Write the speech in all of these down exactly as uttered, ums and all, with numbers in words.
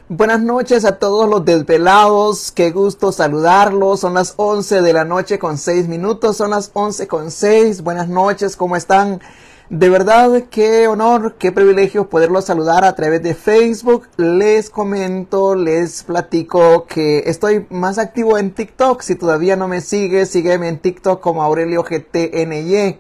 Buenas noches a todos los desvelados, qué gusto saludarlos. Son las once de la noche con seis minutos, son las once con seis. Buenas noches, ¿cómo están? De verdad, qué honor, qué privilegio poderlos saludar a través de Facebook. Les comento, les platico que estoy más activo en TikTok. Si todavía no me sigues, sígueme en TikTok como Aurelio G T N Y.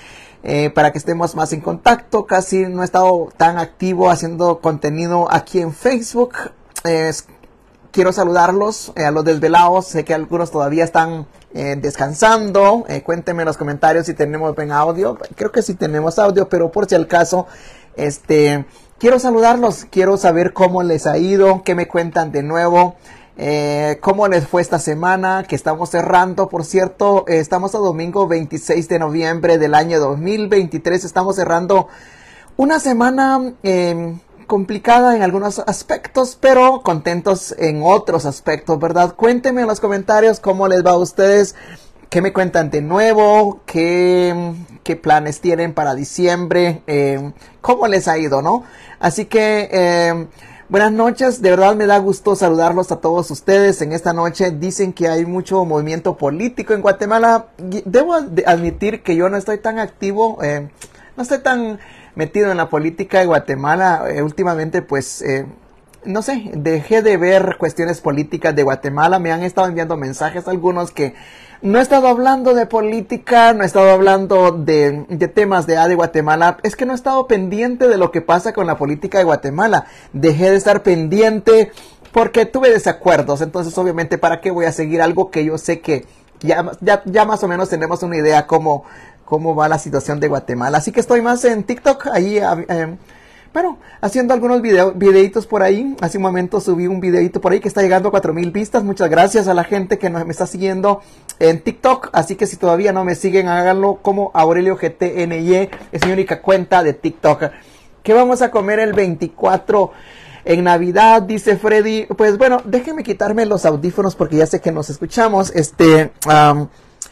Eh, para que estemos más en contacto. Casi no he estado tan activo haciendo contenido aquí en Facebook. Eh, quiero saludarlos eh, a los desvelados. Sé que algunos todavía están eh, descansando. Eh, cuéntenme en los comentarios si tenemos buen audio. Creo que sí tenemos audio, pero por si al caso, este, quiero saludarlos. Quiero saber cómo les ha ido, qué me cuentan de nuevo. Eh, cómo les fue esta semana que estamos cerrando. Por cierto, eh, estamos a domingo veintiséis de noviembre del año dos mil veintitrés. Estamos cerrando una semana eh, complicada en algunos aspectos, pero contentos en otros aspectos, ¿verdad? Cuéntenme en los comentarios cómo les va a ustedes, qué me cuentan de nuevo, qué, qué planes tienen para diciembre, eh, cómo les ha ido, ¿no? Así que eh, buenas noches, de verdad me da gusto saludarlos a todos ustedes en esta noche. Dicen que hay mucho movimiento político en Guatemala. Debo admitir que yo no estoy tan activo, eh, no estoy tan metido en la política de Guatemala. Eh, últimamente pues, eh, no sé, dejé de ver cuestiones políticas de Guatemala. Me han estado enviando mensajes algunos que no he estado hablando de política, no he estado hablando de, de temas de, ah, de Guatemala. Es que no he estado pendiente de lo que pasa con la política de Guatemala. Dejé de estar pendiente porque tuve desacuerdos. Entonces, obviamente, ¿para qué voy a seguir algo que yo sé que ya, ya, ya más o menos tenemos una idea cómo, cómo va la situación de Guatemala? Así que estoy más en TikTok, ahí... Eh, Bueno, haciendo algunos video, videitos por ahí. Hace un momento subí un videito por ahí que está llegando a cuatro mil vistas. Muchas gracias a la gente que nos, me está siguiendo en TikTok. Así que si todavía no me siguen, háganlo como Aurelio G T N Y. Es mi única cuenta de TikTok. ¿Qué vamos a comer el veinticuatro en Navidad? Dice Freddy. Pues bueno, déjenme quitarme los audífonos porque ya sé que nos escuchamos. Este... Um,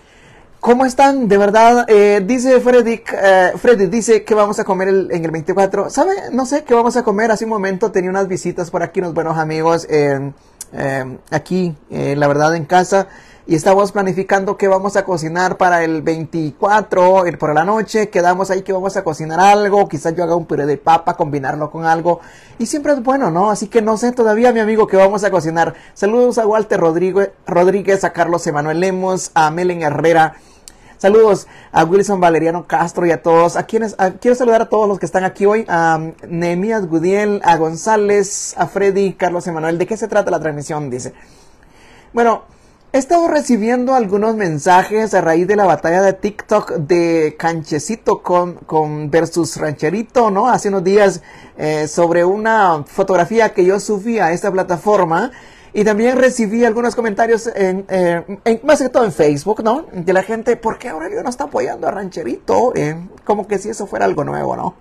¿Cómo están? De verdad, eh, dice Freddy, eh, Freddy dice que vamos a comer el, en el veinticuatro. ¿Sabe? No sé qué vamos a comer. Hace un momento tenía unas visitas por aquí, unos buenos amigos eh, eh, aquí, eh, la verdad, en casa. Y estamos planificando qué vamos a cocinar para el veinticuatro, eh, por la noche. Quedamos ahí que vamos a cocinar algo. Quizás yo haga un puré de papa, combinarlo con algo. Y siempre es bueno, ¿no? Así que no sé todavía, mi amigo, qué vamos a cocinar. Saludos a Walter Rodríguez, Rodríguez a Carlos Emanuel Lemos, a Melen Herrera. Saludos a Wilson Valeriano Castro y a todos. A quienes a, quiero saludar a todos los que están aquí hoy. A um, Nehemías Gudiel, a González, a Freddy, Carlos Emanuel. ¿De qué se trata la transmisión? Dice. Bueno, he estado recibiendo algunos mensajes a raíz de la batalla de TikTok de Canchecito con, con versus Rancherito, ¿no? Hace unos días eh, sobre una fotografía que yo subí a esta plataforma. Y también recibí algunos comentarios, en, eh, en, más que todo en Facebook, ¿no? De la gente, ¿por qué Aurelio no está apoyando a Rancherito? Eh, como que si eso fuera algo nuevo, ¿no?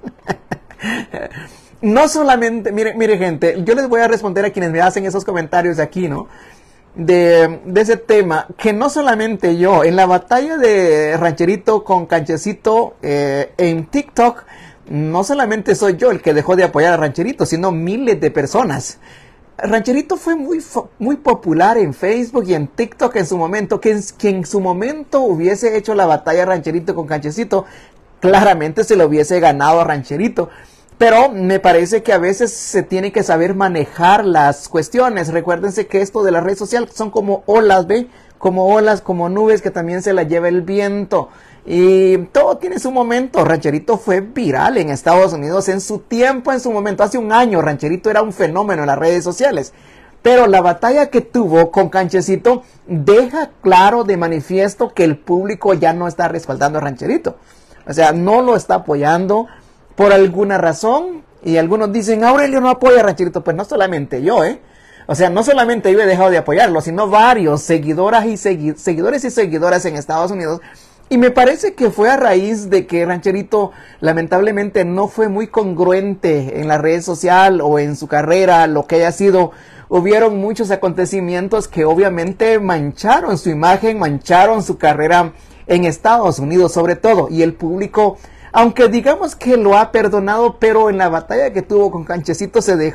No solamente, mire, mire gente, yo les voy a responder a quienes me hacen esos comentarios de aquí, ¿no? De, de ese tema, que no solamente yo, en la batalla de Rancherito con Canchecito eh, en TikTok, no solamente soy yo el que dejó de apoyar a Rancherito, sino miles de personas. Rancherito fue muy, muy popular en Facebook y en TikTok en su momento. Que en, que en su momento hubiese hecho la batalla Rancherito con Canchecito, claramente se lo hubiese ganado a Rancherito. Pero me parece que a veces se tiene que saber manejar las cuestiones. Recuérdense que esto de las redes sociales son como olas, ¿ve? Como olas, como nubes que también se las lleva el viento. Y todo tiene su momento. Rancherito fue viral en Estados Unidos en su tiempo, en su momento. Hace un año Rancherito era un fenómeno en las redes sociales. Pero la batalla que tuvo con Canchecito deja claro de manifiesto que el público ya no está respaldando a Rancherito. O sea, no lo está apoyando por alguna razón. Y algunos dicen, Aurelio no apoya a Rancherito. Pues no solamente yo, ¿eh? O sea, no solamente yo he dejado de apoyarlo, sino varios seguidoras y segui- seguidores y seguidoras en Estados Unidos. Y me parece que fue a raíz de que Rancherito lamentablemente no fue muy congruente en la red social o en su carrera, lo que haya sido. Hubieron muchos acontecimientos que obviamente mancharon su imagen, mancharon su carrera en Estados Unidos sobre todo. Y el público, aunque digamos que lo ha perdonado, pero en la batalla que tuvo con Canchecito se dejó,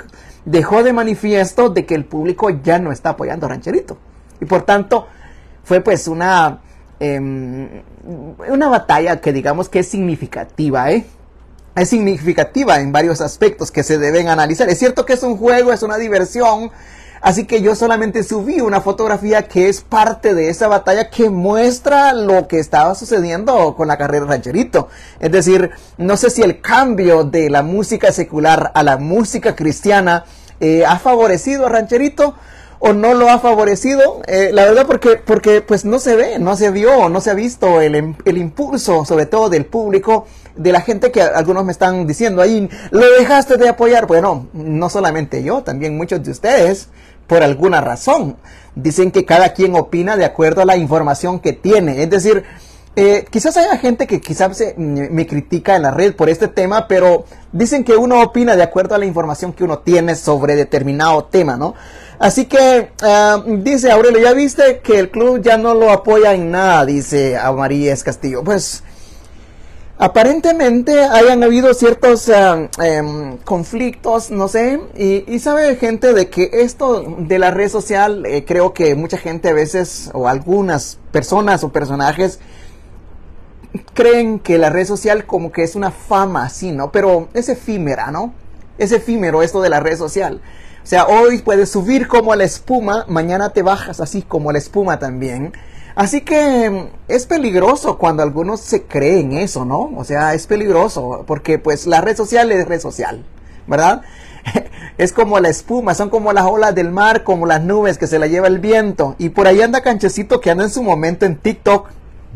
dejó de manifiesto de que el público ya no está apoyando a Rancherito. Y por tanto, fue pues una, eh, una batalla que digamos que es significativa, ¿eh? Es significativa en varios aspectos que se deben analizar. Es cierto que es un juego, es una diversión, así que yo solamente subí una fotografía que es parte de esa batalla que muestra lo que estaba sucediendo con la carrera de Rancherito. Es decir, no sé si el cambio de la música secular a la música cristiana eh, ha favorecido a Rancherito o no lo ha favorecido, eh, la verdad porque, porque pues no se ve, no se vio, no se ha visto el, el impulso, sobre todo del público, de la gente que algunos me están diciendo ahí, lo dejaste de apoyar. Bueno, no solamente yo, también muchos de ustedes, por alguna razón, dicen que cada quien opina de acuerdo a la información que tiene, es decir, Eh, quizás haya gente que quizás se, me critica en la red por este tema, pero dicen que uno opina de acuerdo a la información que uno tiene sobre determinado tema, ¿no? Así que, uh, dice Aurelio, ¿ya viste que el club ya no lo apoya en nada? Dice Amarías Castillo. Pues, aparentemente hayan habido ciertos uh, um, conflictos, no sé, y, y sabe gente de que esto de la red social, eh, creo que mucha gente a veces, o algunas personas o personajes, creen que la red social como que es una fama así, ¿no? Pero es efímera, ¿no? Es efímero esto de la red social. O sea, hoy puedes subir como la espuma, mañana te bajas así como la espuma también. Así que es peligroso cuando algunos se creen eso, ¿no? O sea, es peligroso porque pues la red social es red social, ¿verdad? Es como la espuma, son como las olas del mar, como las nubes que se la lleva el viento. Y por ahí anda Canchecito que anda en su momento en TikTok,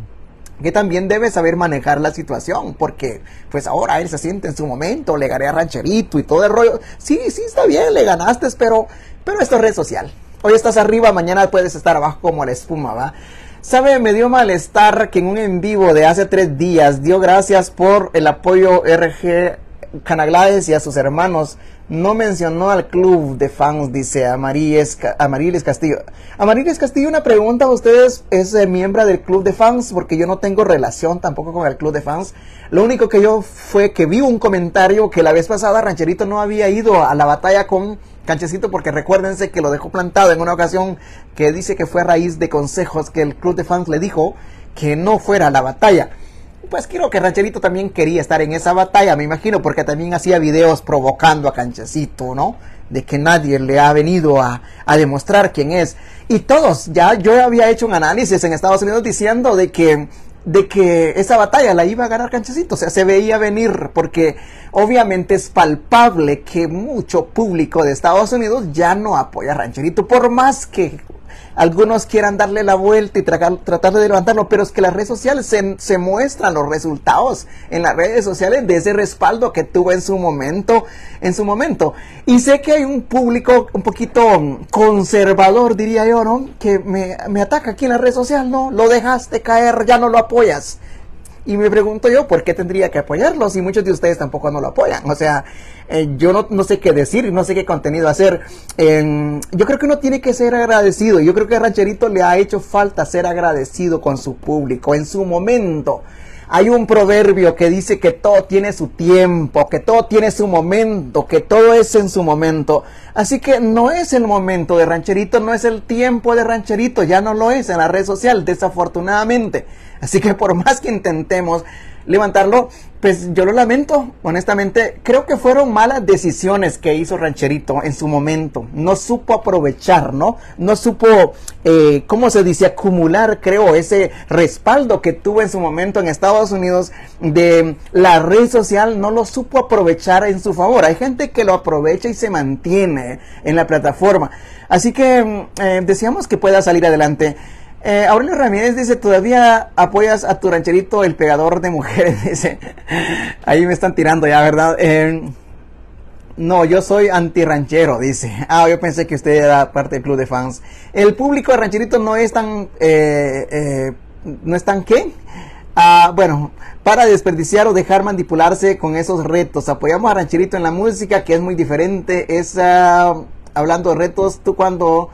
que también debe saber manejar la situación, porque pues ahora él se siente en su momento, le gané a Rancherito y todo el rollo. Sí, sí, está bien, le ganaste, pero, pero esto es red social. Hoy estás arriba, mañana puedes estar abajo como la espuma, ¿va? Sabe, me dio malestar que en un en vivo de hace tres días dio gracias por el apoyo R G Canaglades y a sus hermanos. No mencionó al club de fans, dice Amariles, Amariles Castillo. Amariles Castillo, una pregunta, ¿ustedes es eh, miembro del club de fans? Porque yo no tengo relación tampoco con el club de fans. Lo único que yo fue que vi un comentario que la vez pasada Rancherito no había ido a la batalla con Canchecito, porque recuérdense que lo dejó plantado en una ocasión que dice que fue a raíz de consejos que el club de fans le dijo que no fuera a la batalla. Pues creo que Rancherito también quería estar en esa batalla, me imagino, porque también hacía videos provocando a Canchecito, ¿no? De que nadie le ha venido a, a demostrar quién es. Y todos, ya yo había hecho un análisis en Estados Unidos diciendo de que, de que esa batalla la iba a ganar Canchecito. O sea, se veía venir, porque obviamente es palpable que mucho público de Estados Unidos ya no apoya a Rancherito, por más que algunos quieran darle la vuelta y tratar, tratar de levantarlo, pero es que las redes sociales se, se muestran los resultados en las redes sociales de ese respaldo que tuvo en su momento, en su momento. Y sé que hay un público un poquito conservador, diría yo, ¿no? Que me, me ataca aquí en la red social, ¿no? Lo dejaste caer, ya no lo apoyas. Y me pregunto yo, ¿por qué tendría que apoyarlo si muchos de ustedes tampoco no lo apoyan? O sea, eh, yo no, no sé qué decir, no sé qué contenido hacer. Eh, yo creo que uno tiene que ser agradecido. Yo creo que a Rancherito le ha hecho falta ser agradecido con su público en su momento. Hay un proverbio que dice que todo tiene su tiempo, que todo tiene su momento, que todo es en su momento. Así que no es el momento de Rancherito, no es el tiempo de Rancherito, ya no lo es en la red social, desafortunadamente. Así que por más que intentemos levantarlo, pues yo lo lamento, honestamente. Creo que fueron malas decisiones que hizo Rancherito en su momento. No supo aprovechar, ¿no? No supo, eh, ¿cómo se dice? Acumular, creo, ese respaldo que tuvo en su momento en Estados Unidos de la red social. No lo supo aprovechar en su favor. Hay gente que lo aprovecha y se mantiene en la plataforma. Así que eh, deseamos que pueda salir adelante. Eh, Aurelio Ramírez dice, ¿todavía apoyas a tu Rancherito, el pegador de mujeres? Dice, ahí me están tirando ya, ¿verdad? Eh, no, yo soy anti-ranchero, dice. Ah, yo pensé que usted era parte del club de fans. El público de Rancherito no es tan, eh, eh, ¿no es tan qué? Ah, bueno, para desperdiciar o dejar manipularse con esos retos. Apoyamos a Rancherito en la música, que es muy diferente. Es, uh, hablando de retos, tú cuando...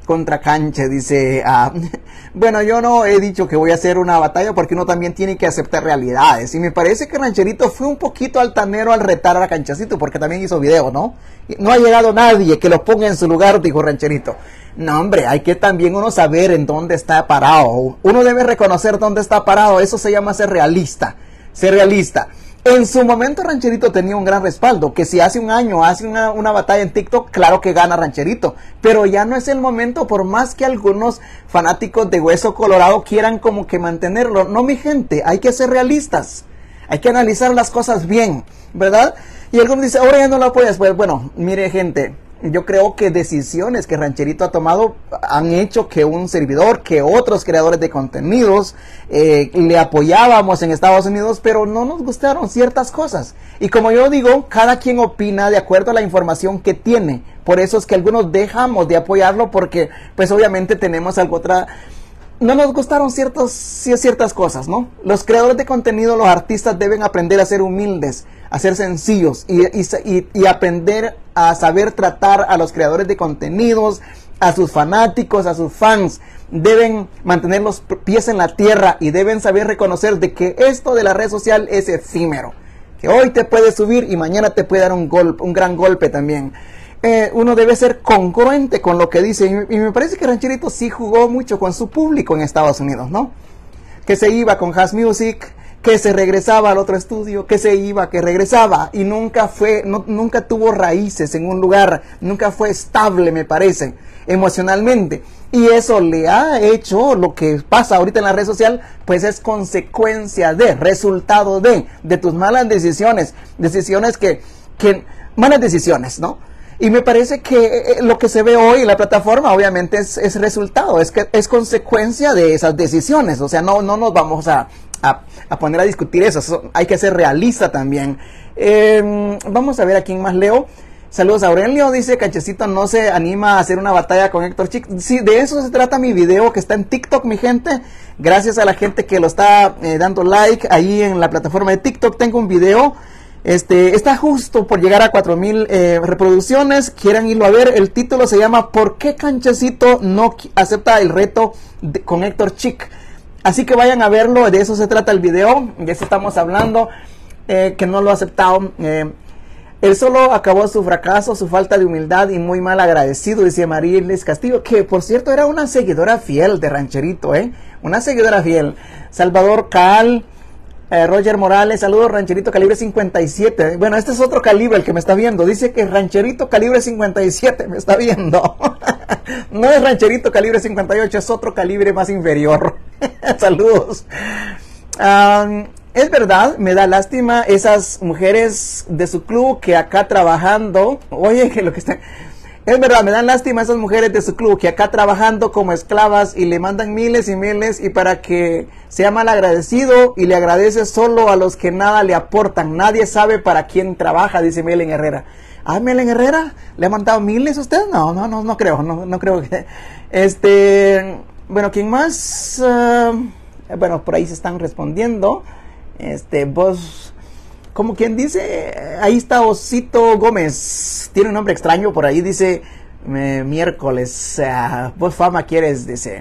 contra Canche, dice. Ah, bueno, yo no he dicho que voy a hacer una batalla porque uno también tiene que aceptar realidades. Y me parece que Rancherito fue un poquito altanero al retar a Canchacito, porque también hizo video, ¿no? No ha llegado nadie que lo ponga en su lugar, dijo Rancherito. No, hombre, hay que también uno saber en dónde está parado. Uno debe reconocer dónde está parado. Eso se llama ser realista. Ser realista. En su momento Rancherito tenía un gran respaldo, que si hace un año hace una, una batalla en TikTok, claro que gana Rancherito, pero ya no es el momento, por más que algunos fanáticos de Hueso Colorado quieran como que mantenerlo. No, mi gente, hay que ser realistas, hay que analizar las cosas bien, ¿verdad? Y algunos dicen, ahora ya no lo apoyas. Pues bueno, mire gente, yo creo que decisiones que Rancherito ha tomado han hecho que un servidor, que otros creadores de contenidos eh, le apoyábamos en Estados Unidos, pero no nos gustaron ciertas cosas. Y como yo digo, cada quien opina de acuerdo a la información que tiene. Por eso es que algunos dejamos de apoyarlo, porque pues obviamente tenemos algo otra... No nos gustaron ciertos, ciertas cosas, ¿no? Los creadores de contenido, los artistas deben aprender a ser humildes, a ser sencillos y, y, y aprender a saber tratar a los creadores de contenidos, a sus fanáticos, a sus fans. Deben mantener los pies en la tierra y deben saber reconocer de que esto de la red social es efímero. Que hoy te puede subir y mañana te puede dar un golpe, un gran golpe también. Eh, uno debe ser congruente con lo que dice, y, y me parece que Rancherito sí jugó mucho con su público en Estados Unidos, ¿no? Que se iba con Has Music, que se regresaba al otro estudio, que se iba, que regresaba, y nunca fue, no, nunca tuvo raíces en un lugar, nunca fue estable, me parece, emocionalmente. Y eso le ha hecho lo que pasa ahorita en la red social, pues es consecuencia de, resultado de, de tus malas decisiones, decisiones que, que, malas decisiones, ¿no? Y me parece que lo que se ve hoy en la plataforma obviamente es, es resultado, es que es consecuencia de esas decisiones. O sea, no, no nos vamos a, a, a poner a discutir eso, eso hay que ser realista también. Eh, vamos a ver a quién más leo. Saludos a Aurelio, dice Canchecito no se anima a hacer una batalla con Héctor Chic. Sí, de eso se trata mi video que está en TikTok, mi gente. Gracias a la gente que lo está eh, dando like ahí en la plataforma de TikTok. Tengo un video. Este, está justo por llegar a cuatro mil eh, reproducciones. Quieran irlo a ver. El título se llama ¿Por qué Canchecito no acepta el reto de, con Héctor Chic? Así que vayan a verlo. De eso se trata el video. De eso estamos hablando. Eh, que no lo ha aceptado. Eh, él solo acabó su fracaso, su falta de humildad y muy mal agradecido, dice Marilis Castillo, que por cierto era una seguidora fiel de Rancherito, ¿eh? Una seguidora fiel. Salvador Cal. Eh, Roger Morales, saludos Rancherito calibre cincuenta y siete. Bueno, este es otro calibre el que me está viendo. Dice que Rancherito calibre cincuenta y siete me está viendo. No es Rancherito calibre cincuenta y ocho, es otro calibre más inferior. Saludos. Um, es verdad, me da lástima esas mujeres de su club que acá trabajando. Oye, que lo que está... Es verdad, me dan lástima esas mujeres de su club que acá trabajando como esclavas y le mandan miles y miles y para que sea mal agradecido y le agradece solo a los que nada le aportan. Nadie sabe para quién trabaja, dice Melen Herrera. Ah, Melen Herrera, ¿le ha mandado miles a usted? No, no, no, no creo, no, no creo que... Este, bueno, ¿quién más? Uh, bueno, por ahí se están respondiendo. Este, vos... Como quien dice, ahí está Osito Gómez, tiene un nombre extraño por ahí, dice, eh, miércoles, uh, vos fama quieres, dice.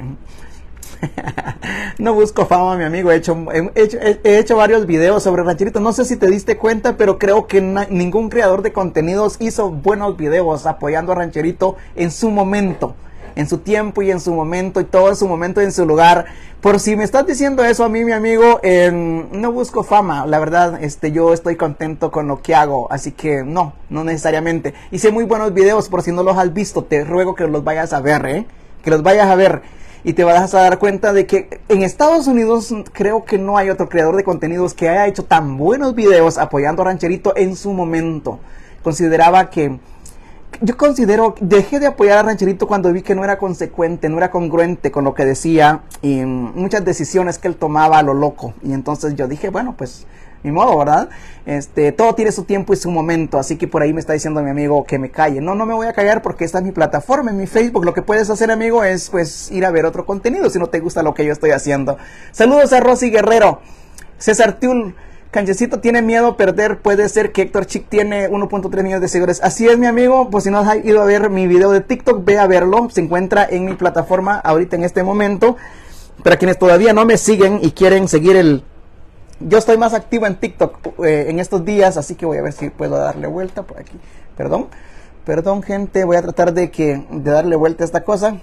No busco fama, mi amigo, he hecho, he, hecho, he hecho varios videos sobre Rancherito, no sé si te diste cuenta, pero creo que na, ningún creador de contenidos hizo buenos videos apoyando a Rancherito en su momento. En su tiempo y en su momento y todo en su momento y en su lugar. Por si me estás diciendo eso a mí, mi amigo, eh, no busco fama, la verdad, este, yo estoy contento con lo que hago, así que no, no necesariamente. Hice muy buenos videos, por si no los has visto, te ruego que los vayas a ver, eh, que los vayas a ver y te vas a dar cuenta de que en Estados Unidos creo que no hay otro creador de contenidos que haya hecho tan buenos videos apoyando a Rancherito en su momento. Consideraba que Yo considero, dejé de apoyar a Rancherito cuando vi que no era consecuente, no era congruente con lo que decía y muchas decisiones que él tomaba a lo loco. Y entonces yo dije, bueno, pues, ni modo, ¿verdad? Este, todo tiene su tiempo y su momento, así que por ahí me está diciendo mi amigo que me calle. No, no me voy a callar porque esta es mi plataforma, en mi Facebook. Lo que puedes hacer, amigo, es pues ir a ver otro contenido si no te gusta lo que yo estoy haciendo. Saludos a Rosy Guerrero, César Tiul. Canchecito tiene miedo a perder, puede ser que Héctor Chic tiene uno punto tres millones de seguidores. Así es, mi amigo, pues si no has ido a ver mi video de TikTok, ve a verlo, se encuentra en mi plataforma ahorita en este momento. Para quienes todavía no me siguen y quieren seguir el... Yo estoy más activo en TikTok eh, en estos días, así que voy a ver si puedo darle vuelta por aquí. Perdón, perdón gente, voy a tratar de, que, de darle vuelta a esta cosa.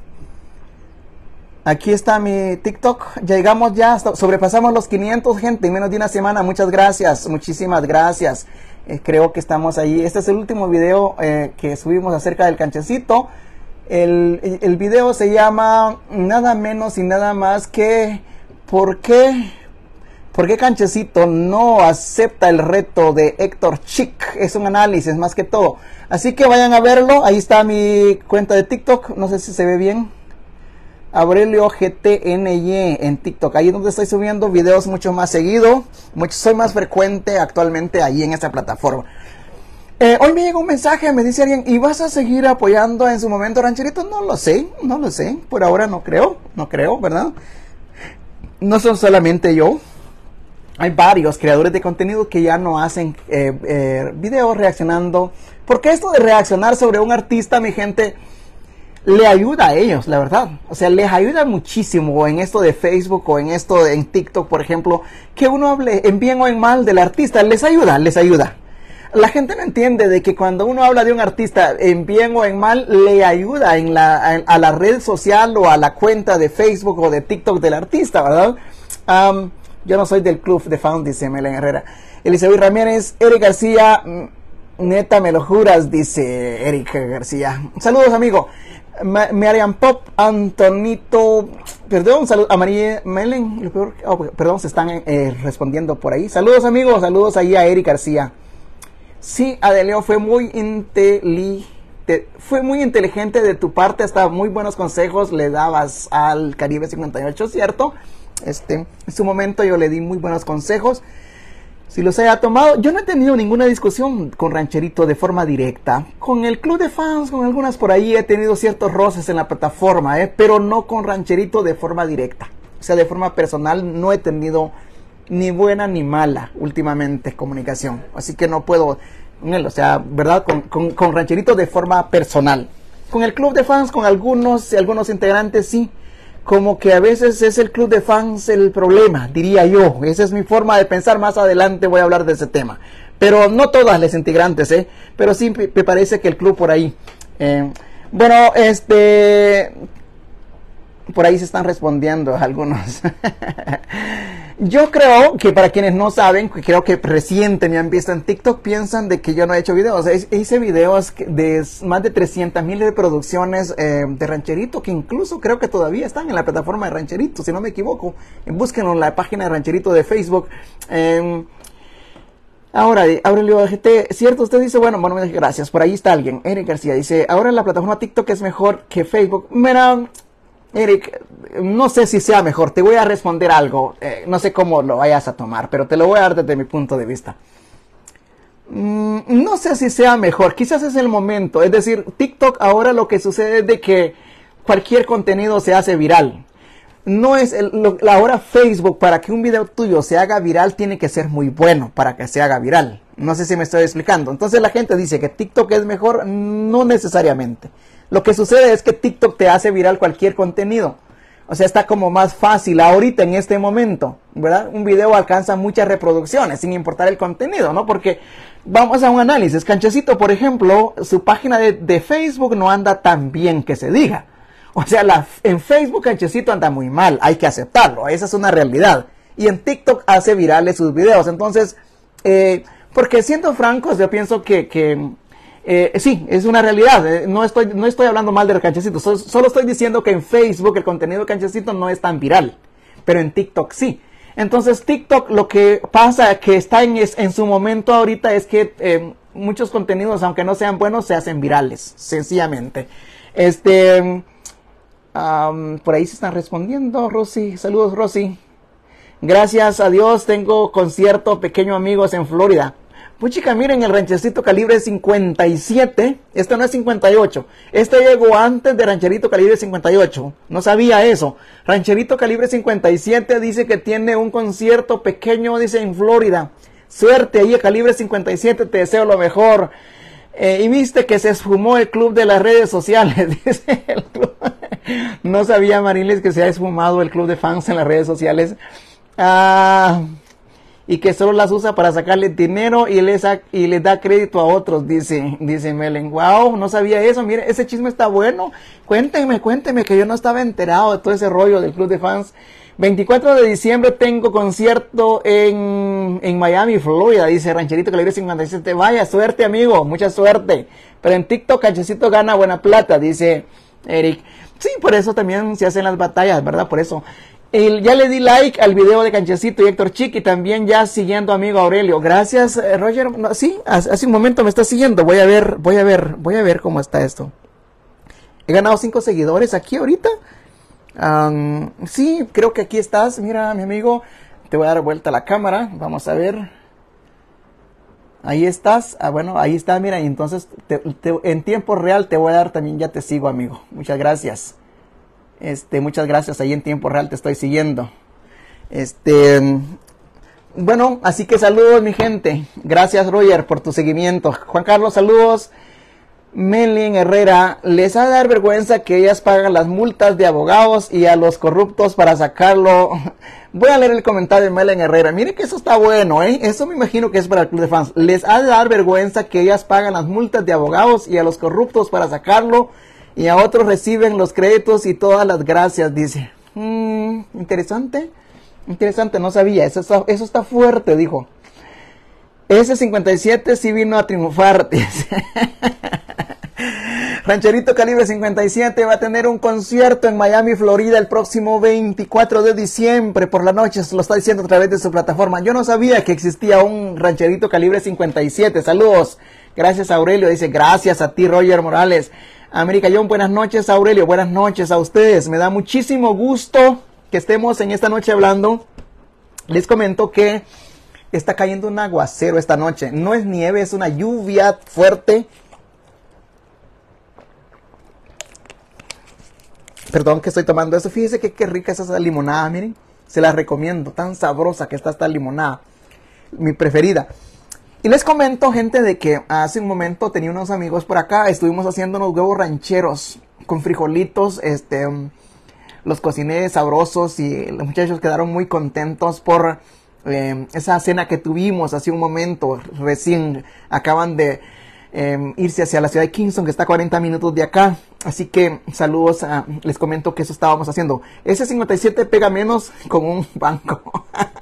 Aquí está mi TikTok, llegamos ya, sobrepasamos los quinientos gente en menos de una semana, muchas gracias, muchísimas gracias. Eh, creo que estamos ahí, este es el último video eh, que subimos acerca del canchecito. El, el video se llama nada menos y nada más que ¿por qué, ¿por qué Canchecito no acepta el reto de Héctor Chic? Es un análisis más que todo, así que vayan a verlo, ahí está mi cuenta de TikTok, no sé si se ve bien. Aurelio G T N Y en TikTok, ahí es donde estoy subiendo videos mucho más seguido, mucho, soy más frecuente actualmente ahí en esta plataforma. Eh, hoy me llega un mensaje, me dice alguien, ¿y vas a seguir apoyando en su momento Rancherito? No lo sé, no lo sé, por ahora no creo, no creo, ¿verdad? No son solamente yo, hay varios creadores de contenido que ya no hacen eh, eh, videos reaccionando, porque esto de reaccionar sobre un artista, mi gente, le ayuda a ellos, la verdad. O sea, les ayuda muchísimo en esto de Facebook o en esto de, en TikTok, por ejemplo, que uno hable en bien o en mal del artista. Les ayuda, les ayuda. La gente no entiende de que cuando uno habla de un artista en bien o en mal, le ayuda en la, a, a la red social o a la cuenta de Facebook o de TikTok del artista, ¿verdad? Um, yo no soy del club de fans, dice Melen Herrera. Elizabeth Ramírez, Eric García, neta me lo juras, dice Eric García. Saludos, amigo. Marian Pop, Antonito, perdón, saludos a María Melen, lo peor, oh, perdón, se están eh, respondiendo por ahí. Saludos, amigos, saludos ahí a Eric García. Sí, Adeleo, fue muy inteligente, fue muy inteligente de tu parte, hasta muy buenos consejos le dabas al Caribe cincuenta y ocho, ¿cierto? Este, en su momento yo le di muy buenos consejos. Si los haya tomado, yo no he tenido ninguna discusión con Rancherito de forma directa. Con el club de fans, con algunas por ahí he tenido ciertos roces en la plataforma, ¿eh? Pero no con Rancherito de forma directa. O sea, de forma personal no he tenido ni buena ni mala últimamente comunicación. Así que no puedo, o sea, ¿verdad? Con, con, con Rancherito de forma personal. Con el club de fans, con algunos, algunos integrantes sí. Como que a veces es el club de fans el problema, diría yo. Esa es mi forma de pensar. Más adelante voy a hablar de ese tema. Pero no todas las integrantes, ¿eh? Pero sí me parece que el club por ahí. Eh, bueno, este... Por ahí se están respondiendo algunos. Yo creo que para quienes no saben, creo que reciente me han visto en TikTok, piensan de que yo no he hecho videos. Hice videos de más de trescientas mil reproducciones eh, de Rancherito, que incluso creo que todavía están en la plataforma de Rancherito, si no me equivoco. Búsquenlo en la página de Rancherito de Facebook. Eh, ahora, Aurelio G T, cierto, usted dice, bueno, bueno, gracias. Por ahí está alguien. Eric García dice, ahora la plataforma TikTok es mejor que Facebook. Mira... Eric, no sé si sea mejor, te voy a responder algo, eh, no sé cómo lo vayas a tomar, pero te lo voy a dar desde mi punto de vista. Mm, no sé si sea mejor, quizás es el momento, es decir, TikTok ahora lo que sucede es de que cualquier contenido se hace viral. No es el, lo, ahora Facebook, para que un video tuyo se haga viral, tiene que ser muy bueno para que se haga viral. No sé si me estoy explicando. Entonces la gente dice que TikTok es mejor, no necesariamente. Lo que sucede es que TikTok te hace viral cualquier contenido. O sea, está como más fácil ahorita en este momento, ¿verdad? Un video alcanza muchas reproducciones sin importar el contenido, ¿no? Porque vamos a un análisis. Canchecito, por ejemplo, su página de, de Facebook no anda tan bien que se diga. O sea, la, en Facebook Canchecito anda muy mal, hay que aceptarlo, esa es una realidad. Y en TikTok hace virales sus videos. Entonces, eh, porque siendo francos, yo pienso que... que Eh, sí, es una realidad, eh, no, estoy, no estoy hablando mal del Canchecito, so, solo estoy diciendo que en Facebook el contenido de Canchecito no es tan viral, pero en TikTok sí. Entonces TikTok lo que pasa que está en, es, en su momento ahorita es que eh, muchos contenidos, aunque no sean buenos, se hacen virales, sencillamente. Este, um, por ahí se están respondiendo, Rosy, saludos Rosy. Gracias a Dios tengo concierto Pequeño Amigos en Florida. Puchica, miren el rancherito calibre cincuenta y siete. Este no es cincuenta y ocho. Este llegó antes de rancherito calibre cincuenta y ocho. No sabía eso. Rancherito calibre cincuenta y siete dice que tiene un concierto pequeño, dice, en Florida. Suerte ahí, calibre cincuenta y siete, te deseo lo mejor. Eh, y viste que se esfumó el club de las redes sociales. Dice el club. No sabía, Mariles, que se ha esfumado el club de fans en las redes sociales. Ah... Y que solo las usa para sacarle dinero y les, y les da crédito a otros, dice, dice Melen. Wow, no sabía eso. Mire, ese chisme está bueno. Cuéntenme, cuéntenme, que yo no estaba enterado de todo ese rollo del club de fans. veinticuatro de diciembre tengo concierto en, en Miami, Florida, dice Rancherito Calibre cincuenta y siete. Vaya, suerte, amigo, mucha suerte. Pero en TikTok, Cachecito gana buena plata, dice Eric. Sí, por eso también se hacen las batallas, ¿verdad? Por eso. El, ya le di like al video de Canchecito y Héctor Chiqui, también ya siguiendo amigo Aurelio. Gracias, eh, Roger. No, sí, hace, hace un momento me está siguiendo. Voy a ver, voy a ver, voy a ver cómo está esto. He ganado cinco seguidores aquí ahorita. Um, sí, creo que aquí estás. Mira, mi amigo, te voy a dar vuelta a la cámara. Vamos a ver. Ahí estás. Ah, bueno, ahí está, mira. Y entonces te, te, en tiempo real te voy a dar también, ya te sigo, amigo. Muchas gracias. Este, muchas gracias, ahí en tiempo real te estoy siguiendo. Este, bueno, así que saludos, mi gente. Gracias, Roger, por tu seguimiento. Juan Carlos, saludos. Melin Herrera, les ha de dar vergüenza que ellas pagan las multas de abogados y a los corruptos para sacarlo. Voy a leer el comentario de Melin Herrera. Mire que eso está bueno, ¿eh? Eso me imagino que es para el club de fans. Les ha de dar vergüenza que ellas pagan las multas de abogados y a los corruptos para sacarlo. Y a otros reciben los créditos y todas las gracias, dice. Mm, interesante, interesante, no sabía, eso está, eso está fuerte, dijo. Ese cincuenta y siete sí vino a triunfar, dice. Rancherito Calibre cincuenta y siete va a tener un concierto en Miami, Florida, el próximo veinticuatro de diciembre por la noche, se lo está diciendo a través de su plataforma. Yo no sabía que existía un Rancherito Calibre cincuenta y siete, saludos. Gracias, Aurelio, dice, gracias a ti, Roger Morales. América John, buenas noches, Aurelio, buenas noches a ustedes. Me da muchísimo gusto que estemos en esta noche hablando. Les comento que está cayendo un aguacero esta noche. No es nieve, es una lluvia fuerte. Perdón que estoy tomando eso. Fíjense que qué rica es esa limonada, miren. Se la recomiendo, tan sabrosa que está esta limonada. Mi preferida. Y les comento, gente, de que hace un momento tenía unos amigos por acá. Estuvimos haciendo unos huevos rancheros con frijolitos. Este, los cociné sabrosos y los muchachos quedaron muy contentos por eh, esa cena que tuvimos hace un momento. Recién acaban de eh, irse hacia la ciudad de Kingston, que está a cuarenta minutos de acá. Así que saludos, a, les comento que eso estábamos haciendo. Ese cincuenta y siete pega menos con un banco.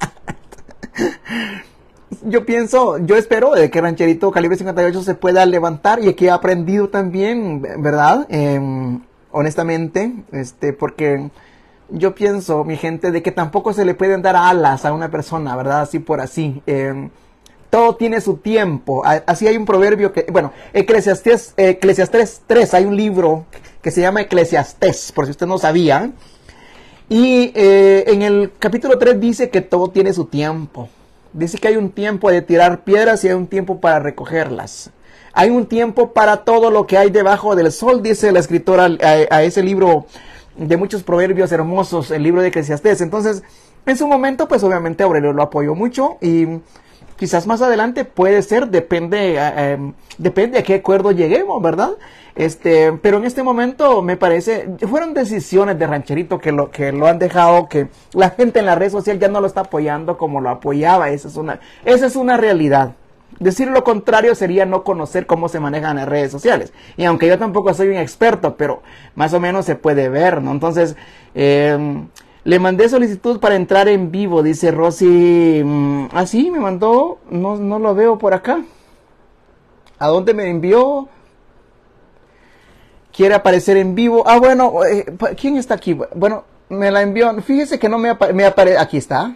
Yo pienso, yo espero de que Rancherito Calibre cincuenta y ocho se pueda levantar y que he aprendido también, ¿verdad? Eh, honestamente, este, porque yo pienso, mi gente, de que tampoco se le pueden dar alas a una persona, ¿verdad? Así por así. Eh, todo tiene su tiempo. Así hay un proverbio que, bueno, Eclesiastés, Eclesiastés tres, hay un libro que se llama Eclesiastés, por si usted no sabía. Y eh, en el capítulo tres dice que todo tiene su tiempo. Dice que hay un tiempo de tirar piedras y hay un tiempo para recogerlas. Hay un tiempo para todo lo que hay debajo del sol, dice la escritora a, a ese libro de muchos proverbios hermosos, el libro de Eclesiastés. Entonces, en su momento, pues obviamente Aurelio lo apoyó mucho y quizás más adelante puede ser, depende, eh, depende a qué acuerdo lleguemos, ¿verdad? Este, pero en este momento me parece, fueron decisiones de Rancherito que lo, que lo han dejado, que la gente en la red social ya no lo está apoyando como lo apoyaba. Esa es una, esa es una realidad. Decir lo contrario sería no conocer cómo se manejan las redes sociales. Y aunque yo tampoco soy un experto, pero más o menos se puede ver, ¿no? Entonces, eh, le mandé solicitud para entrar en vivo, dice Rosy. Ah, sí, me mandó, no, no lo veo por acá. ¿A dónde me envió? Quiere aparecer en vivo. Ah, bueno, eh, ¿quién está aquí? Bueno, me la envió. Fíjese que no me, apa me aparece. Aquí está.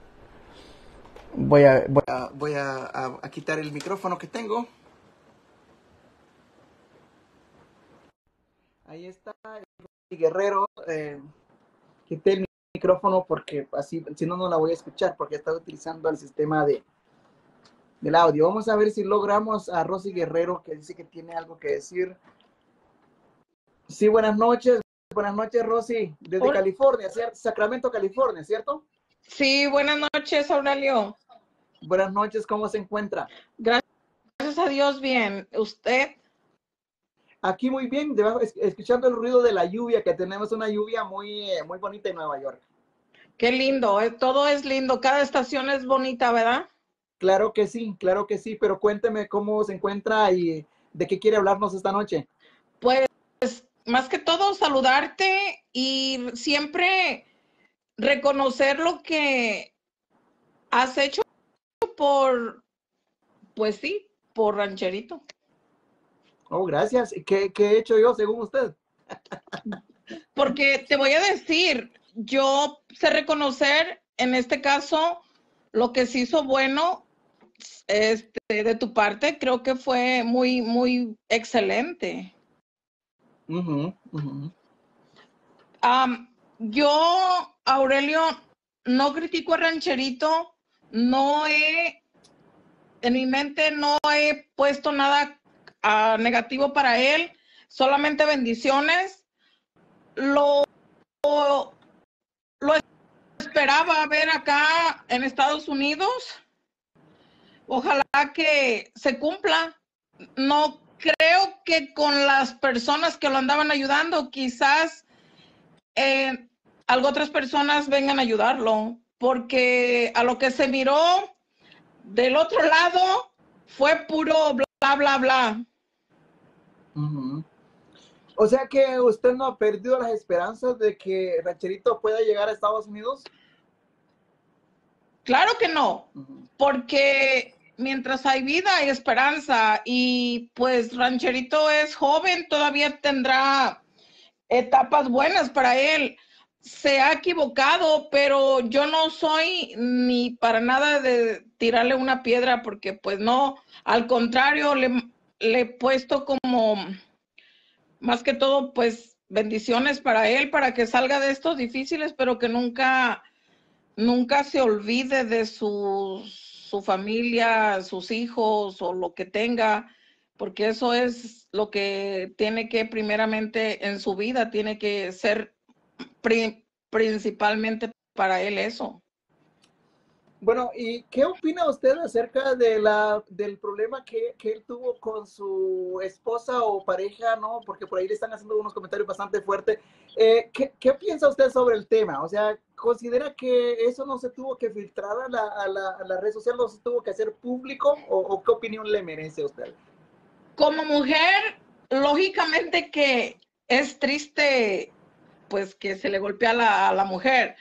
Voy a, voy, a, voy a, a, a quitar el micrófono que tengo. Ahí está. Guerrero. Eh, quité el micrófono porque así, si no, no la voy a escuchar porque estaba utilizando el sistema de, del audio. Vamos a ver si logramos a Rosy Guerrero, que dice que tiene algo que decir. Sí, buenas noches. Buenas noches, Rosy, desde Hola. California, ¿cierto? Sacramento, California, ¿cierto? Sí, buenas noches, Aurelio. Buenas noches, ¿cómo se encuentra? Gracias a Dios, bien. ¿Usted? Aquí muy bien, debajo, escuchando el ruido de la lluvia, que tenemos una lluvia muy, muy bonita en Nueva York. Qué lindo, eh, todo es lindo, cada estación es bonita, ¿verdad? Claro que sí, claro que sí, pero cuénteme cómo se encuentra y de qué quiere hablarnos esta noche. Pues, más que todo, saludarte y siempre reconocer lo que has hecho por, pues sí, por Rancherito. Oh, gracias. ¿Qué, qué he hecho yo según usted? Porque te voy a decir, yo sé reconocer, en este caso, lo que se hizo bueno este, de tu parte, creo que fue muy, muy excelente. Uh-huh, uh-huh. Um, yo, Aurelio, no critico a Rancherito, no he, en mi mente no he puesto nada uh, negativo para él, solamente bendiciones. Lo, lo esperaba ver acá en Estados Unidos. Ojalá que se cumpla. No creo que con las personas que lo andaban ayudando, quizás eh, algo otras personas vengan a ayudarlo, porque a lo que se miró del otro lado fue puro bla, bla, bla. Uh-huh. O sea que usted no ha perdido las esperanzas de que Rancherito pueda llegar a Estados Unidos. Claro que no, Uh-huh. porque mientras hay vida hay esperanza y pues Rancherito es joven, todavía tendrá etapas buenas para él. Se ha equivocado, pero yo no soy ni para nada de tirarle una piedra porque pues no, al contrario, le, le he puesto como más que todo pues bendiciones para él, para que salga de estos difíciles, pero que nunca, nunca se olvide de su, su familia, sus hijos o lo que tenga, porque eso es lo que tiene que primeramente en su vida, tiene que ser pri principalmente para él eso. Bueno, ¿y qué opina usted acerca de la, del problema que, que él tuvo con su esposa o pareja, ¿no? Porque por ahí le están haciendo unos comentarios bastante fuertes. Eh, ¿qué, ¿Qué piensa usted sobre el tema? O sea, ¿considera que eso no se tuvo que filtrar a la, a la, a la red social, no se tuvo que hacer público? ¿O, o qué opinión le merece a usted? Como mujer, lógicamente que es triste, pues que se le golpea a la, a la mujer.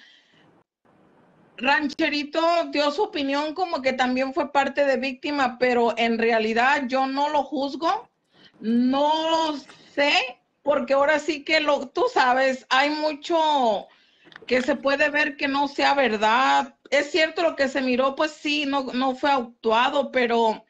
Rancherito dio su opinión como que también fue parte de víctima, pero en realidad yo no lo juzgo, no lo sé, porque ahora sí que lo, tú sabes, hay mucho que se puede ver que no sea verdad. Es cierto lo que se miró, pues sí, no, no fue actuado, pero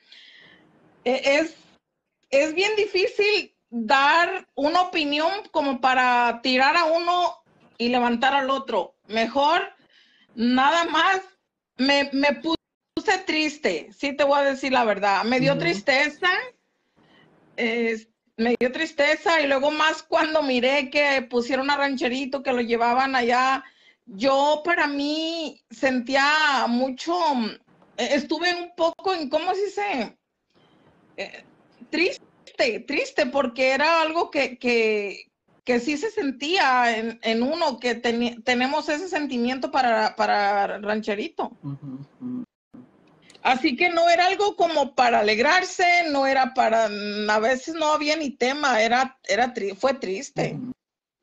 es, es bien difícil dar una opinión como para tirar a uno y levantar al otro. Mejor nada más me, me puse triste, sí te voy a decir la verdad. Me dio Uh-huh. tristeza, eh, me dio tristeza y luego más cuando miré que pusieron a Rancherito, que lo llevaban allá. Yo para mí sentía mucho, estuve un poco en, ¿cómo se dice? Eh, triste, triste, porque era algo que, que, que sí se sentía en, en uno, que ten, tenemos ese sentimiento para, para Rancherito. Uh-huh. Uh-huh. Así que no era algo como para alegrarse, no era para, a veces no había ni tema, era, era tri, fue triste. Uh-huh.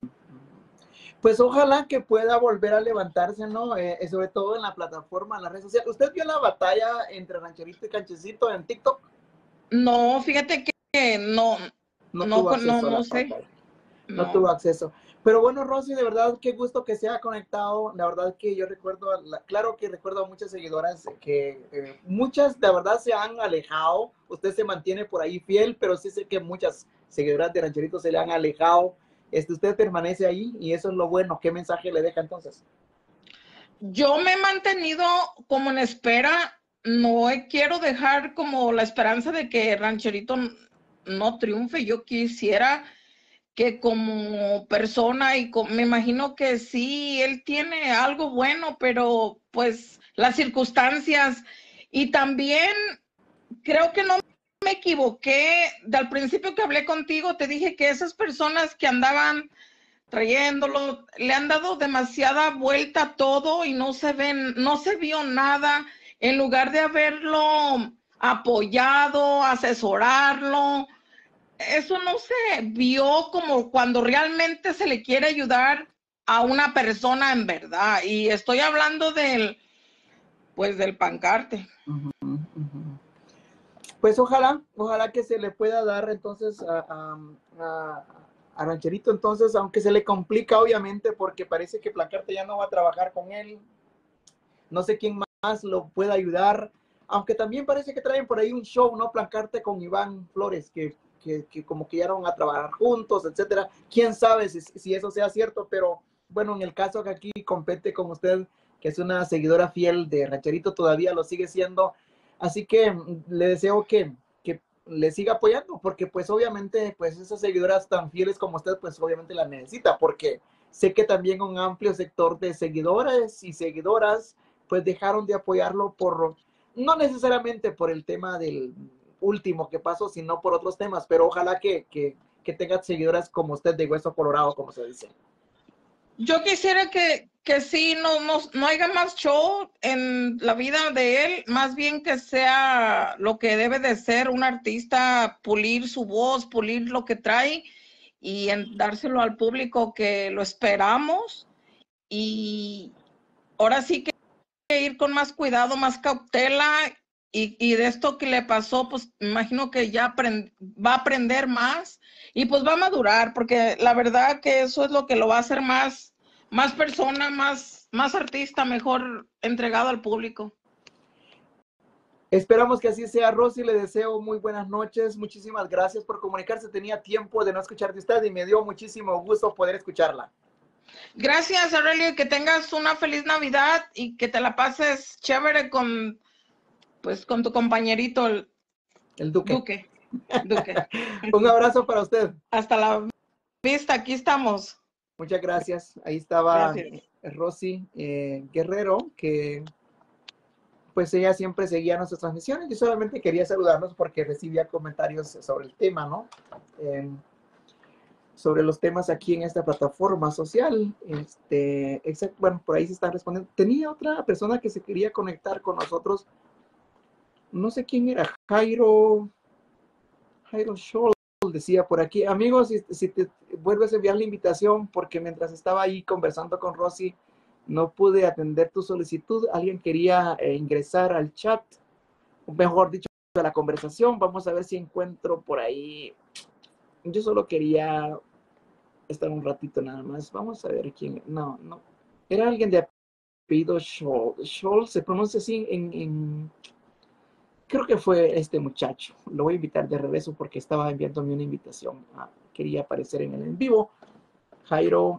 Pues ojalá que pueda volver a levantarse, ¿no? Eh, sobre todo en la plataforma, en las redes sociales. ¿Usted vio la batalla entre Rancherito y Canchecito en TikTok? No, fíjate que no, No no, tuvo no, acceso a la no sé, batalla. No tuvo no. acceso. Pero bueno, Rosy, de verdad, qué gusto que se ha conectado. La verdad que yo recuerdo, la, claro que recuerdo a muchas seguidoras que eh, muchas, de verdad, se han alejado. Usted se mantiene por ahí fiel, pero sí sé que muchas seguidoras de Rancherito se le han alejado. Este, usted permanece ahí y eso es lo bueno. ¿Qué mensaje le deja entonces? Yo me he mantenido como en espera, no quiero dejar como la esperanza de que Rancherito no triunfe. Yo quisiera que como persona, y con, me imagino que sí, él tiene algo bueno, pero pues las circunstancias, y también creo que no me equivoqué, al principio que hablé contigo te dije que esas personas que andaban trayéndolo, le han dado demasiada vuelta a todo y no se ven, no se vio nada, en lugar de haberlo apoyado, asesorarlo, eso no se vio como cuando realmente se le quiere ayudar a una persona en verdad. Y estoy hablando del, pues del pancarte. Uh-huh, uh-huh. Pues ojalá, ojalá que se le pueda dar entonces a, a, a, a Rancherito, entonces, aunque se le complica obviamente porque parece que Plancarte ya no va a trabajar con él, no sé quién más lo pueda ayudar, aunque también parece que traen por ahí un show, ¿no? Plancarte con Iván Flores, que, que, que como que ya no van a trabajar juntos, etcétera. Quién sabe si, si eso sea cierto, pero bueno, en el caso que aquí compete con usted, que es una seguidora fiel de Rancherito, todavía lo sigue siendo. Así que le deseo que, que le siga apoyando, porque pues obviamente pues esas seguidoras tan fieles como usted, pues obviamente la necesita, porque sé que también un amplio sector de seguidores y seguidoras pues dejaron de apoyarlo por, no necesariamente por el tema del último que pasó, sino por otros temas, pero ojalá que, que, que tenga seguidoras como usted de hueso colorado, como se dice. Yo quisiera que, que sí, no, no, no haya más show en la vida de él, más bien que sea lo que debe de ser un artista, pulir su voz, pulir lo que trae y en, dárselo al público que lo esperamos. Y ahora sí que ir con más cuidado, más cautela, y, y de esto que le pasó, pues me imagino que ya aprend, va a aprender más y pues va a madurar, porque la verdad que eso es lo que lo va a hacer más, más persona, más, más artista, mejor entregado al público. Esperamos que así sea, Rosy. Le deseo muy buenas noches. Muchísimas gracias por comunicarse. Tenía tiempo de no escuchar de usted y me dio muchísimo gusto poder escucharla. Gracias, Aurelio, que tengas una feliz Navidad y que te la pases chévere con, pues, con tu compañerito, el, el Duque. Duque. Duque. Un abrazo para usted. Hasta la vista, aquí estamos. Muchas gracias. Ahí estaba gracias. Rosy eh, Guerrero, que pues ella siempre seguía nuestras transmisiones. Yo solamente quería saludarnos porque recibía comentarios sobre el tema, ¿no? Eh, sobre los temas aquí en esta plataforma social. Este, exacto, bueno, por ahí se están respondiendo. Tenía otra persona que se quería conectar con nosotros. No sé quién era, Jairo, Jairo Scholl decía por aquí. Amigos, si, si te vuelves a enviar la invitación, porque mientras estaba ahí conversando con Rosy, no pude atender tu solicitud. Alguien quería eh, ingresar al chat, mejor dicho, a la conversación. Vamos a ver si encuentro por ahí. Yo solo quería estar un ratito nada más. Vamos a ver quién. No, no. Era alguien de apellido Scholl. Scholl se pronuncia así en, en... Creo que fue este muchacho. Lo voy a invitar de regreso porque estaba enviándome una invitación. Ah, quería aparecer en el en vivo. Jairo.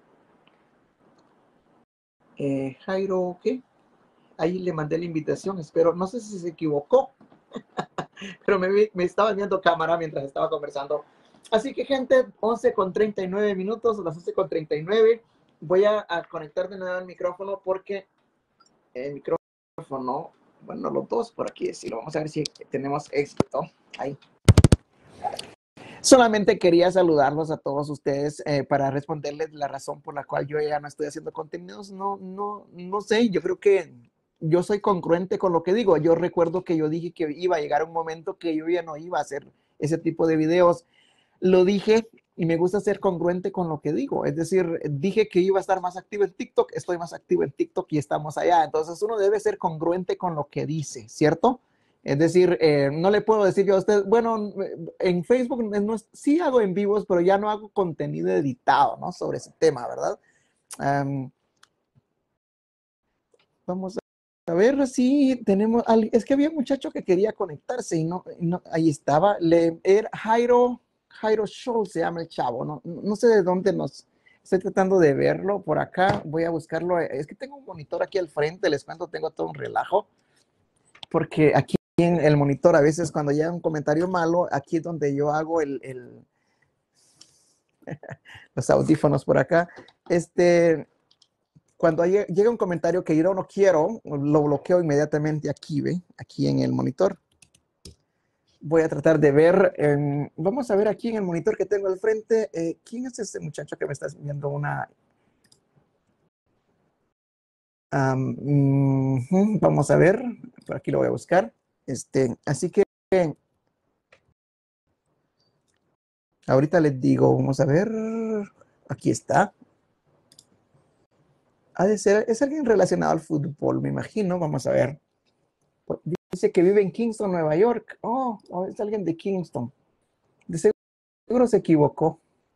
Eh, Jairo, ¿qué? Ahí le mandé la invitación. Espero, no sé si se equivocó. Pero me, me estaba enviando cámara mientras estaba conversando. Así que, gente, once con treinta y nueve minutos, las once con treinta y nueve. Voy a, a conectar de nuevo el micrófono porque el micrófono, bueno, los dos por aquí decirlo. Vamos a ver si tenemos éxito. Ahí. Solamente quería saludarlos a todos ustedes eh, para responderles la razón por la cual yo ya no estoy haciendo contenidos. No, no, no sé, yo creo que yo soy congruente con lo que digo. Yo recuerdo que yo dije que iba a llegar un momento que yo ya no iba a hacer ese tipo de videos. Lo dije y me gusta ser congruente con lo que digo. Es decir, dije que iba a estar más activo en TikTok, estoy más activo en TikTok y estamos allá. Entonces uno debe ser congruente con lo que dice, ¿cierto? Es decir, eh, no le puedo decir yo a usted, bueno, en Facebook no, sí hago en vivos, pero ya no hago contenido editado, ¿no? Sobre ese tema, ¿verdad? Um, vamos a ver si tenemos, es que había un muchacho que quería conectarse y no, no ahí estaba, le, era Jairo, Jairo Scholl se llama el chavo, no, no sé de dónde nos, estoy tratando de verlo por acá, voy a buscarlo, es que tengo un monitor aquí al frente, les cuento, tengo todo un relajo. porque aquí en el monitor, a veces cuando llega un comentario malo, aquí es donde yo hago el, el los audífonos por acá. Este, cuando hay, llega un comentario que yo no quiero, lo bloqueo inmediatamente aquí, ¿ve? Aquí en el monitor. Voy a tratar de ver, eh, vamos a ver aquí en el monitor que tengo al frente, eh, ¿quién es este muchacho que me está enviando una... Um, uh, vamos a ver, por aquí lo voy a buscar. Este, así que ahorita les digo, vamos a ver, aquí está. Ha de ser, es alguien relacionado al fútbol, me imagino, vamos a ver. Dice que vive en Kingston, Nueva York. Oh, oh, es alguien de Kingston. De seguro se equivocó.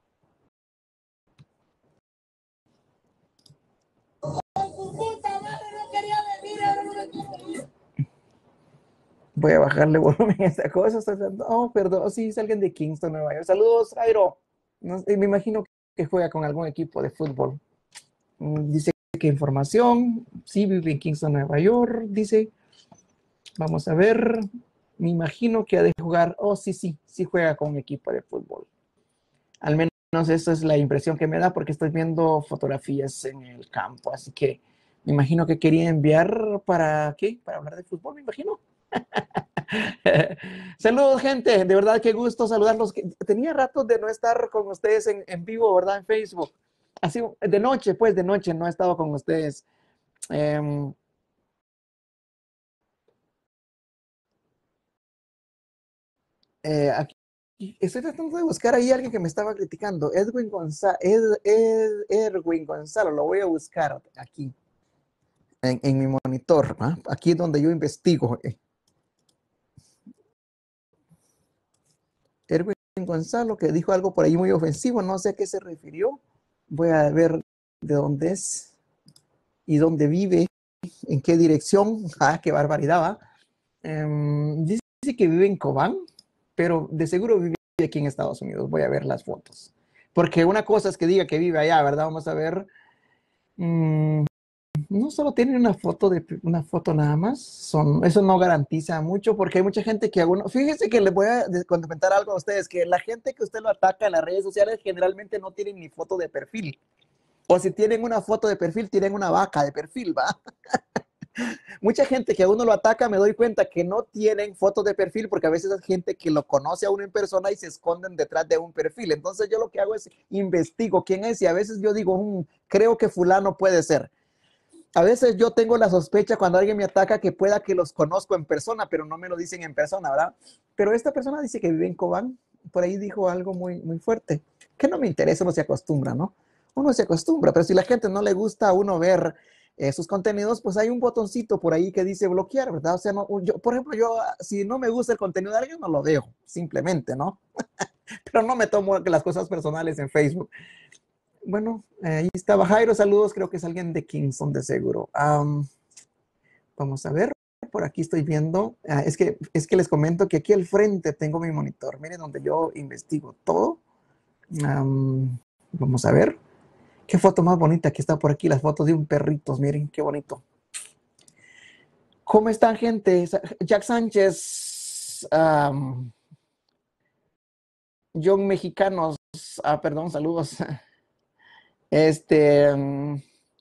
Voy a bajarle volumen a esta cosa. Oh, perdón, sí, es alguien de Kingston, Nueva York. Saludos, Jairo. No, me imagino que juega con algún equipo de fútbol. Dice que información. Sí, vive en Kingston, Nueva York. Dice, vamos a ver. Me imagino que ha de jugar. Oh, sí, sí, sí juega con un equipo de fútbol. Al menos esa es la impresión que me da porque estoy viendo fotografías en el campo. Así que me imagino que quería enviar para, ¿qué? Para hablar de fútbol, me imagino. Saludos, gente. De verdad, qué gusto saludarlos. Tenía rato de no estar con ustedes en, en vivo, ¿verdad? En Facebook. Así, de noche, pues, de noche no he estado con ustedes. Eh, eh, aquí, estoy tratando de buscar ahí a alguien que me estaba criticando. Edwin Gonzalo. Ed, Ed, Edwin Gonzalo. Lo voy a buscar aquí. En, en mi monitor. ¿Ah? Aquí es donde yo investigo. Erwin Gonzalo, que dijo algo por ahí muy ofensivo, no sé a qué se refirió. Voy a ver de dónde es y dónde vive, en qué dirección. Ah, qué barbaridad, ¿va? Um, dice que vive en Cobán, pero de seguro vive aquí en Estados Unidos. Voy a ver las fotos. Porque una cosa es que diga que vive allá, ¿verdad? Vamos a ver. Um, no solo tienen una foto de una foto nada más, son, eso no garantiza mucho porque hay mucha gente que uno, fíjense que les voy a comentar algo a ustedes, que la gente que usted lo ataca en las redes sociales generalmente no tienen ni foto de perfil, o si tienen una foto de perfil, tienen una vaca de perfil, ¿va? Mucha gente que a uno lo ataca, me doy cuenta que no tienen fotos de perfil porque a veces hay gente que lo conoce a uno en persona y se esconden detrás de un perfil. Entonces yo lo que hago es investigo quién es y a veces yo digo, mmm, creo que fulano puede ser. A veces yo tengo la sospecha cuando alguien me ataca que pueda que los conozco en persona, pero no me lo dicen en persona, ¿verdad? Pero esta persona dice que vive en Cobán, por ahí dijo algo muy, muy fuerte, que no me interesa, uno se acostumbra, ¿no? Uno se acostumbra, pero si la gente no le gusta a uno ver eh, sus contenidos, pues hay un botoncito por ahí que dice bloquear, ¿verdad? O sea, no, yo, por ejemplo, yo si no me gusta el contenido de alguien, no lo dejo, simplemente, ¿no? Pero no me tomo las cosas personales en Facebook. Bueno, eh, ahí estaba Jairo, saludos, creo que es alguien de Kingston de seguro. Um, vamos a ver, por aquí estoy viendo, uh, es, que, es que les comento que aquí al frente tengo mi monitor, miren donde yo investigo todo. Um, vamos a ver, qué foto más bonita que está por aquí, las fotos de un perrito, miren qué bonito. ¿Cómo están, gente? Jack Sánchez, um, John Mexicanos, ah, perdón, saludos. Este... Um,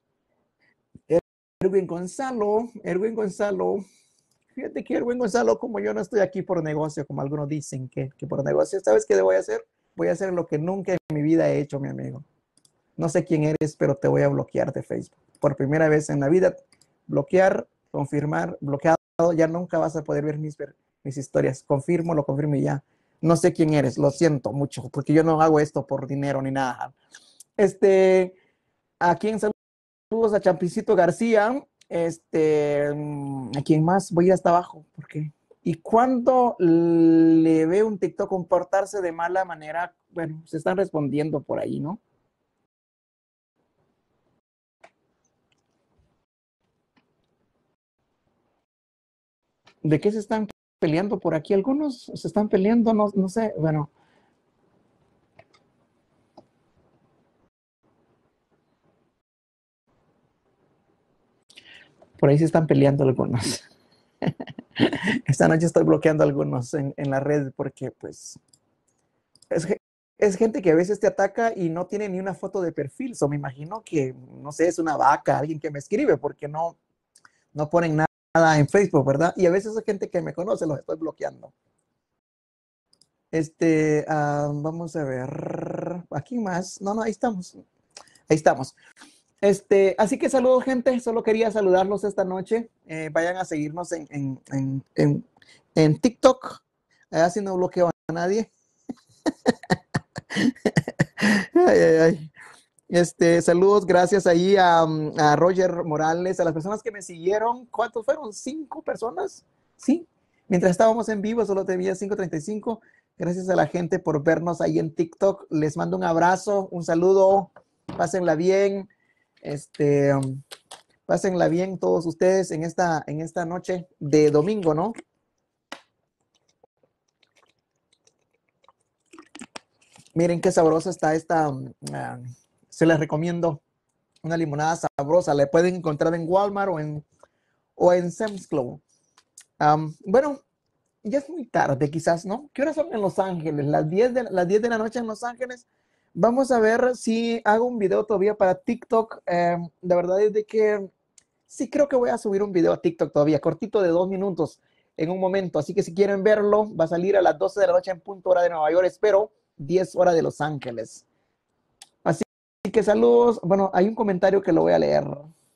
Erwin Gonzalo, Erwin Gonzalo, fíjate que Erwin Gonzalo, como yo no estoy aquí por negocio, como algunos dicen que, que por negocio, ¿sabes qué voy a hacer? Voy a hacer lo que nunca en mi vida he hecho, mi amigo. No sé quién eres, pero te voy a bloquear de Facebook. Por primera vez en la vida, bloquear, confirmar, bloqueado, ya nunca vas a poder ver mis, mis historias. Confirmo, lo confirmo y ya. No sé quién eres, lo siento mucho, porque yo no hago esto por dinero ni nada. Este, ¿a quién saludos? Saludos a Champicito García. Este, ¿a quién más? Voy hasta abajo. ¿Por qué? Y cuando le veo un TikTok comportarse de mala manera, bueno, se están respondiendo por ahí, ¿no? ¿De qué se están peleando por aquí? Algunos se están peleando, no, no sé, bueno. Por ahí se están peleando algunos. Esta noche estoy bloqueando a algunos en, en la red porque pues es, es gente que a veces te ataca y no tiene ni una foto de perfil. So, me imagino que, no sé, es una vaca, alguien que me escribe porque no, no ponen nada en Facebook, ¿verdad? Y a veces es gente que me conoce, los estoy bloqueando. Este, uh, vamos a ver, aquí más. No, no, ahí estamos. Ahí estamos. Este, así que saludos, gente. Solo quería saludarlos esta noche. Eh, vayan a seguirnos en, en, en, en, en TikTok. Allá sí no bloqueo a nadie. Ay, ay, ay. Este, saludos, gracias ahí a, a Roger Morales, a las personas que me siguieron. ¿Cuántos fueron? ¿Cinco personas? Sí. Mientras estábamos en vivo, solo tenía cinco treinta y cinco. Gracias a la gente por vernos ahí en TikTok. Les mando un abrazo, un saludo. Pásenla bien. Este, pásenla bien todos ustedes en esta, en esta noche de domingo, ¿no? Miren qué sabrosa está esta. Uh, se les recomiendo. Una limonada sabrosa. La pueden encontrar en Walmart o en, o en Sam's Club. Um, bueno, ya es muy tarde quizás, ¿no? ¿Qué horas son en Los Ángeles? Las diez de, las diez de la noche en Los Ángeles. Vamos a ver si hago un video todavía para TikTok. Eh, la verdad es de que sí creo que voy a subir un video a TikTok todavía, cortito de dos minutos en un momento. Así que si quieren verlo, va a salir a las doce de la noche en punto hora de Nueva York. Espero diez horas de Los Ángeles. Así que saludos. Bueno, hay un comentario que lo voy a leer.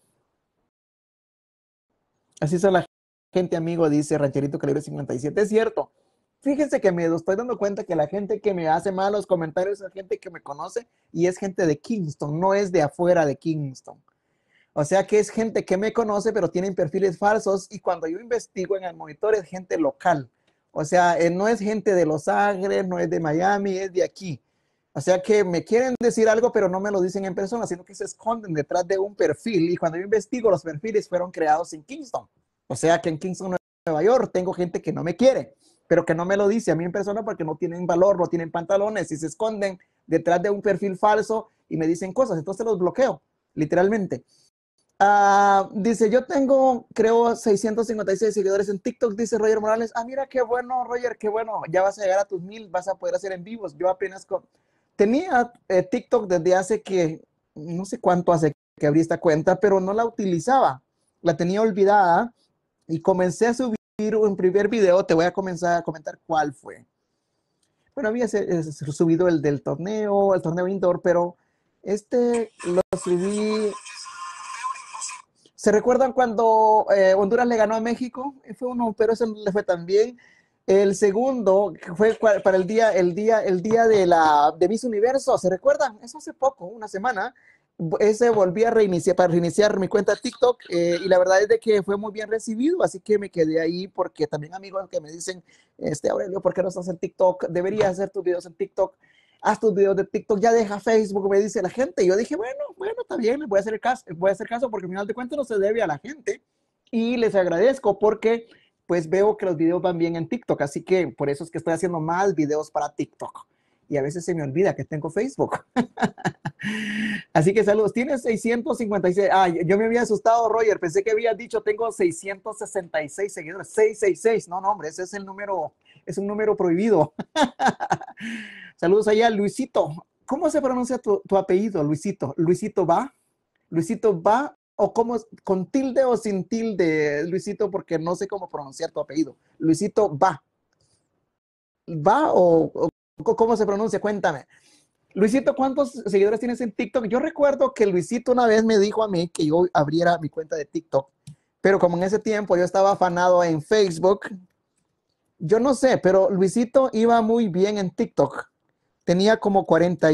Así son la gente, amigo, dice Rancherito Calibre cincuenta y siete. Es cierto. Fíjense que me estoy dando cuenta que la gente que me hace malos comentarios es gente que me conoce y es gente de Kingston, no es de afuera de Kingston. O sea que es gente que me conoce, pero tienen perfiles falsos y cuando yo investigo en el monitor es gente local. O sea, eh, no es gente de Los Ángeles, no es de Miami, es de aquí. O sea que me quieren decir algo, pero no me lo dicen en persona, sino que se esconden detrás de un perfil. Y cuando yo investigo, los perfiles fueron creados en Kingston. O sea que en Kingston, Nueva York, tengo gente que no me quiere, pero que no me lo dice a mí en persona porque no tienen valor, no tienen pantalones y se esconden detrás de un perfil falso y me dicen cosas. Entonces los bloqueo, literalmente. Uh, dice, yo tengo, creo, seiscientos cincuenta y seis seguidores en TikTok, dice Roger Morales. Ah, mira, qué bueno, Roger, qué bueno. Ya vas a llegar a tus mil, vas a poder hacer en vivos. Yo apenas con... tenía eh, TikTok desde hace que, no sé cuánto hace que abrí esta cuenta, pero no la utilizaba. La tenía olvidada y comencé a subir un primer video. Te voy a comenzar a comentar cuál fue. Bueno, había subido el del torneo, el torneo indoor, pero este lo subí... ¿Se recuerdan cuando eh, Honduras le ganó a México? Fue uno, pero ese no le fue tan bien. El segundo fue para el día, el día, el día de la de Miss Universo. ¿Se recuerdan? Eso hace poco, una semana. Ese volví a reiniciar para reiniciar mi cuenta TikTok eh, y la verdad es de que fue muy bien recibido, así que me quedé ahí porque también amigos que me dicen, este Aurelio, ¿por qué no estás en TikTok? Deberías hacer tus videos en TikTok. Haz tus videos de TikTok, ya deja Facebook, me dice la gente. Y yo dije, bueno, bueno, está bien, les voy a hacer caso, voy a hacer caso porque al final de cuentas no se debe a la gente. Y les agradezco porque pues veo que los videos van bien en TikTok, así que por eso es que estoy haciendo más videos para TikTok. Y a veces se me olvida que tengo Facebook. Así que saludos. Tienes seiscientos cincuenta y seis. Ah, yo me había asustado, Roger. Pensé que habías dicho tengo seiscientos sesenta y seis seguidores. seiscientos sesenta y seis. No, no, hombre, ese es el número, es un número prohibido. Saludos allá, Luisito. ¿Cómo se pronuncia tu, tu apellido, Luisito? ¿Luisito va? ¿Luisito va? ¿O cómo? ¿Con tilde o sin tilde, Luisito? Porque no sé cómo pronunciar tu apellido. Luisito va. ¿Va o, o cómo se pronuncia? Cuéntame. Luisito, ¿cuántos seguidores tienes en TikTok? Yo recuerdo que Luisito una vez me dijo a mí que yo abriera mi cuenta de TikTok, pero como en ese tiempo yo estaba afanado en Facebook, yo no sé, pero Luisito iba muy bien en TikTok. Tenía como cuarenta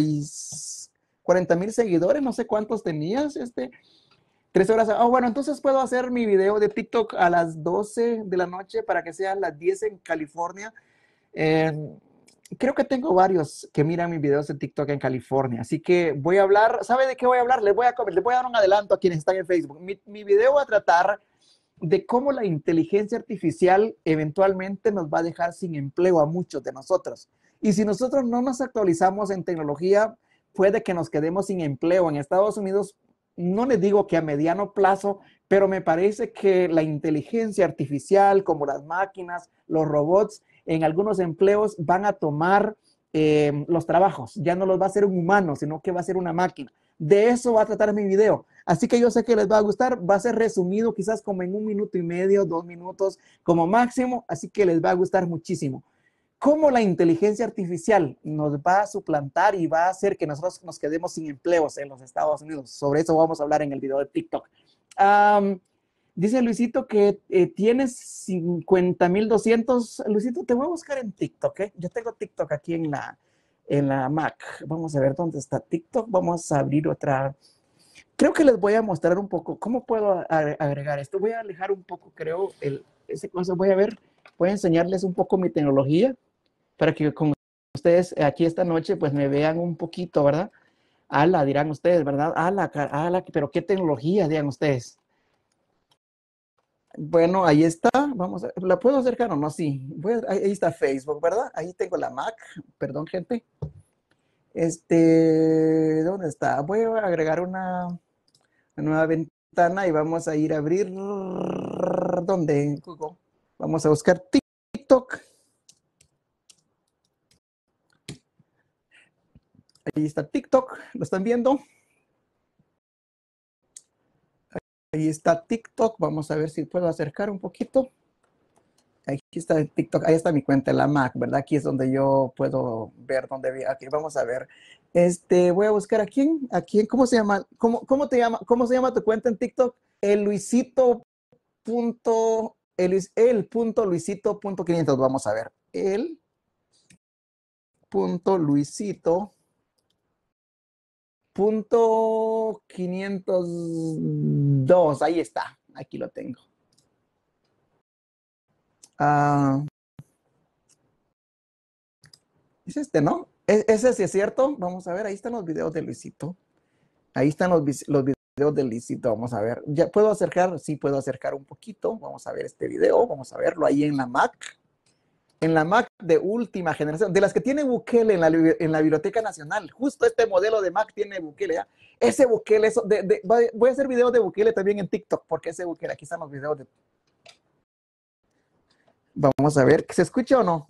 mil seguidores, no sé cuántos tenías, este, tres horas. Oh, bueno, entonces puedo hacer mi video de TikTok a las doce de la noche para que sean las diez en California. Eh, creo que tengo varios que miran mis videos de TikTok en California, así que voy a hablar. ¿Sabe de qué voy a hablar? Les voy a, les voy a dar un adelanto a quienes están en Facebook. Mi, mi video va a tratar de cómo la inteligencia artificial eventualmente nos va a dejar sin empleo a muchos de nosotros. Y si nosotros no nos actualizamos en tecnología, puede que nos quedemos sin empleo. En Estados Unidos no les digo que a mediano plazo, pero me parece que la inteligencia artificial, como las máquinas, los robots, en algunos empleos van a tomar eh, los trabajos. Ya no los va a hacer un humano, sino que va a ser una máquina. De eso va a tratar mi video. Así que yo sé que les va a gustar. Va a ser resumido quizás como en un minuto y medio, dos minutos como máximo. Así que les va a gustar muchísimo. Cómo la inteligencia artificial nos va a suplantar y va a hacer que nosotros nos quedemos sin empleos en los Estados Unidos. Sobre eso vamos a hablar en el video de TikTok. Um, dice Luisito que eh, tienes cincuenta mil doscientos. Luisito, te voy a buscar en TikTok, ¿eh? Yo tengo TikTok aquí en la, en la Mac. Vamos a ver dónde está TikTok. Vamos a abrir otra. Creo que les voy a mostrar un poco cómo puedo agregar esto. Voy a alejar un poco, creo, el, ese cosa. Voy a ver, voy a enseñarles un poco mi tecnología, para que con ustedes aquí esta noche pues me vean un poquito, ¿verdad? Ala, dirán ustedes, ¿verdad? Ala, ala, pero qué tecnología, dirán ustedes. Bueno, ahí está. Vamos a, ¿la puedo acercar o no? Sí. Voy a, ahí está Facebook, ¿verdad? Ahí tengo la Mac. Perdón, gente. Este, ¿dónde está? Voy a agregar una, una nueva ventana y vamos a ir a abrir. ¿Dónde? Google. Vamos a buscar TikTok. Ahí está TikTok, ¿lo están viendo? Ahí está TikTok, vamos a ver si puedo acercar un poquito. Aquí está TikTok, ahí está mi cuenta en la Mac, ¿verdad? Aquí es donde yo puedo ver dónde vi. Aquí vamos a ver. Este, voy a buscar a quién, a quién, ¿cómo se llama? ¿Cómo, cómo te llama? ¿Cómo se llama tu cuenta en TikTok? El Luisito. Punto, el, el punto Luisito punto quinientos, vamos a ver. El punto Luisito punto quinientos dos, ahí está, aquí lo tengo. Uh, es este, ¿no? ¿Es, ese sí es cierto. Vamos a ver, ahí están los videos de Luisito. Ahí están los, los videos de Luisito, vamos a ver. ¿Ya puedo acercar? Sí, puedo acercar un poquito. Vamos a ver este video, vamos a verlo ahí en la Mac. En la Mac de última generación, de las que tiene Bukele en la, en la Biblioteca Nacional. Justo este modelo de Mac tiene Bukele, ¿ya? Ese Bukele, eso, de, de, voy a hacer videos de Bukele también en TikTok, porque ese Bukele, aquí están los videos de... Vamos a ver, ¿se escucha o no?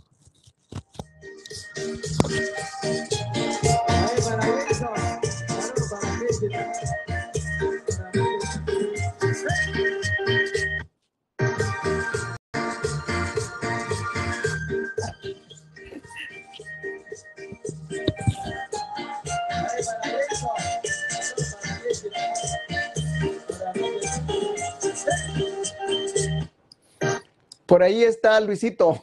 Por ahí está Luisito.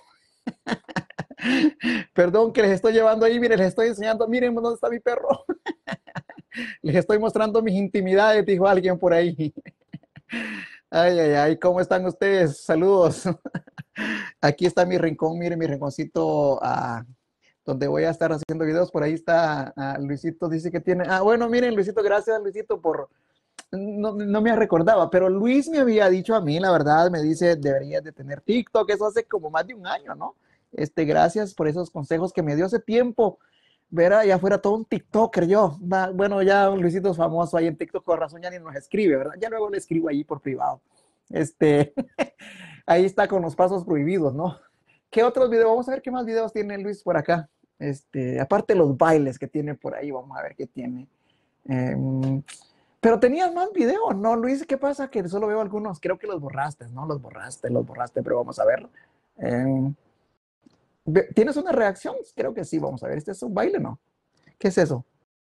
Perdón que les estoy llevando ahí, miren, les estoy enseñando, miren dónde está mi perro. Les estoy mostrando mis intimidades, dijo alguien por ahí. Ay, ay, ay, ¿cómo están ustedes? Saludos. Aquí está mi rincón, miren mi rinconcito uh, donde voy a estar haciendo videos. Por ahí está uh, Luisito, dice que tiene... Ah, bueno, miren, Luisito, gracias, Luisito, por... No, no me recordaba, pero Luis me había dicho a mí, la verdad, me dice, deberías de tener TikTok, eso hace como más de un año, ¿no? Este, gracias por esos consejos que me dio hace tiempo. Ver allá afuera todo un TikToker yo. Va, bueno, ya Luisito es famoso ahí en TikTok, con razón ya ni nos escribe, ¿verdad? Ya luego le escribo ahí por privado. Este, ahí está con los pasos prohibidos, ¿no? ¿Qué otros videos? Vamos a ver qué más videos tiene Luis por acá. Este, aparte los bailes que tiene por ahí, vamos a ver qué tiene. Eh, pero tenías más videos, ¿no, Luis? ¿Qué pasa? Que solo veo algunos. Creo que los borraste, ¿no? Los borraste, los borraste, pero vamos a ver. Eh, ¿Tienes una reacción? Creo que sí, vamos a ver. ¿Este es un baile, no? ¿Qué es eso?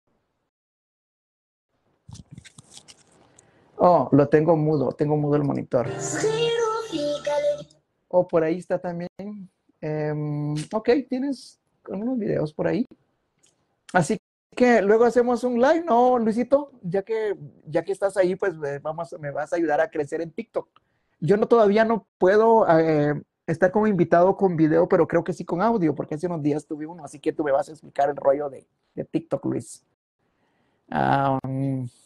Oh, lo tengo mudo, tengo mudo el monitor. Oh, por ahí está también. Um, ok, tienes unos videos por ahí. Así que luego hacemos un live, ¿no, Luisito? Ya que, ya que estás ahí, pues vamos, me vas a ayudar a crecer en TikTok. Yo no todavía no puedo eh, estar como invitado con video, pero creo que sí con audio, porque hace unos días tuve uno, así que tú me vas a explicar el rollo de, de TikTok, Luis. Um,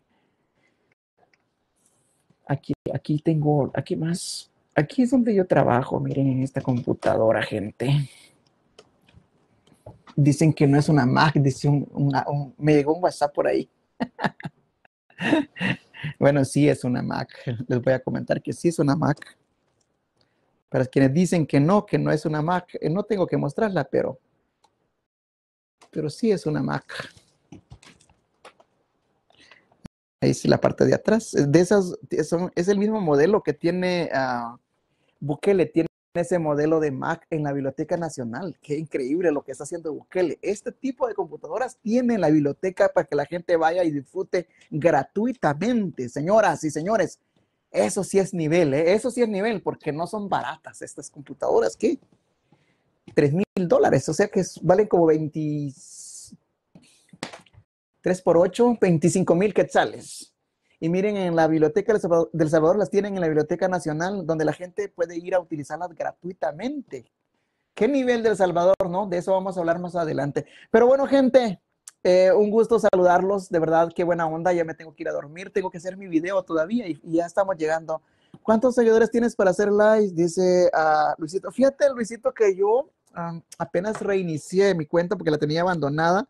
aquí, aquí tengo, aquí más, aquí es donde yo trabajo, miren, en esta computadora, gente. Dicen que no es una Mac, dice un, una, un, me llegó un WhatsApp por ahí. Bueno, sí es una Mac. Les voy a comentar que sí es una Mac. Para quienes dicen que no, que no es una Mac, eh, no tengo que mostrarla, pero, pero sí es una Mac. Ahí es la parte de atrás. De esas, son, es el mismo modelo que tiene uh, Bukele, tiene ese modelo de Mac en la Biblioteca Nacional. Qué increíble lo que está haciendo Bukele. Este tipo de computadoras tiene la biblioteca para que la gente vaya y disfrute gratuitamente. Señoras y señores, eso sí es nivel, ¿eh? Eso sí es nivel, porque no son baratas estas computadoras. ¿Qué? tres mil dólares, o sea que valen como veintitrés por ocho, veinticinco mil quetzales. Y miren, en la Biblioteca del Salvador, del Salvador las tienen en la Biblioteca Nacional, donde la gente puede ir a utilizarlas gratuitamente. ¿Qué nivel del Salvador, no? De eso vamos a hablar más adelante. Pero bueno, gente, eh, un gusto saludarlos. De verdad, qué buena onda. Ya me tengo que ir a dormir. Tengo que hacer mi video todavía y, y ya estamos llegando. ¿Cuántos seguidores tienes para hacer live? Dice uh, Luisito. Fíjate, Luisito, que yo um, apenas reinicié mi cuenta porque la tenía abandonada.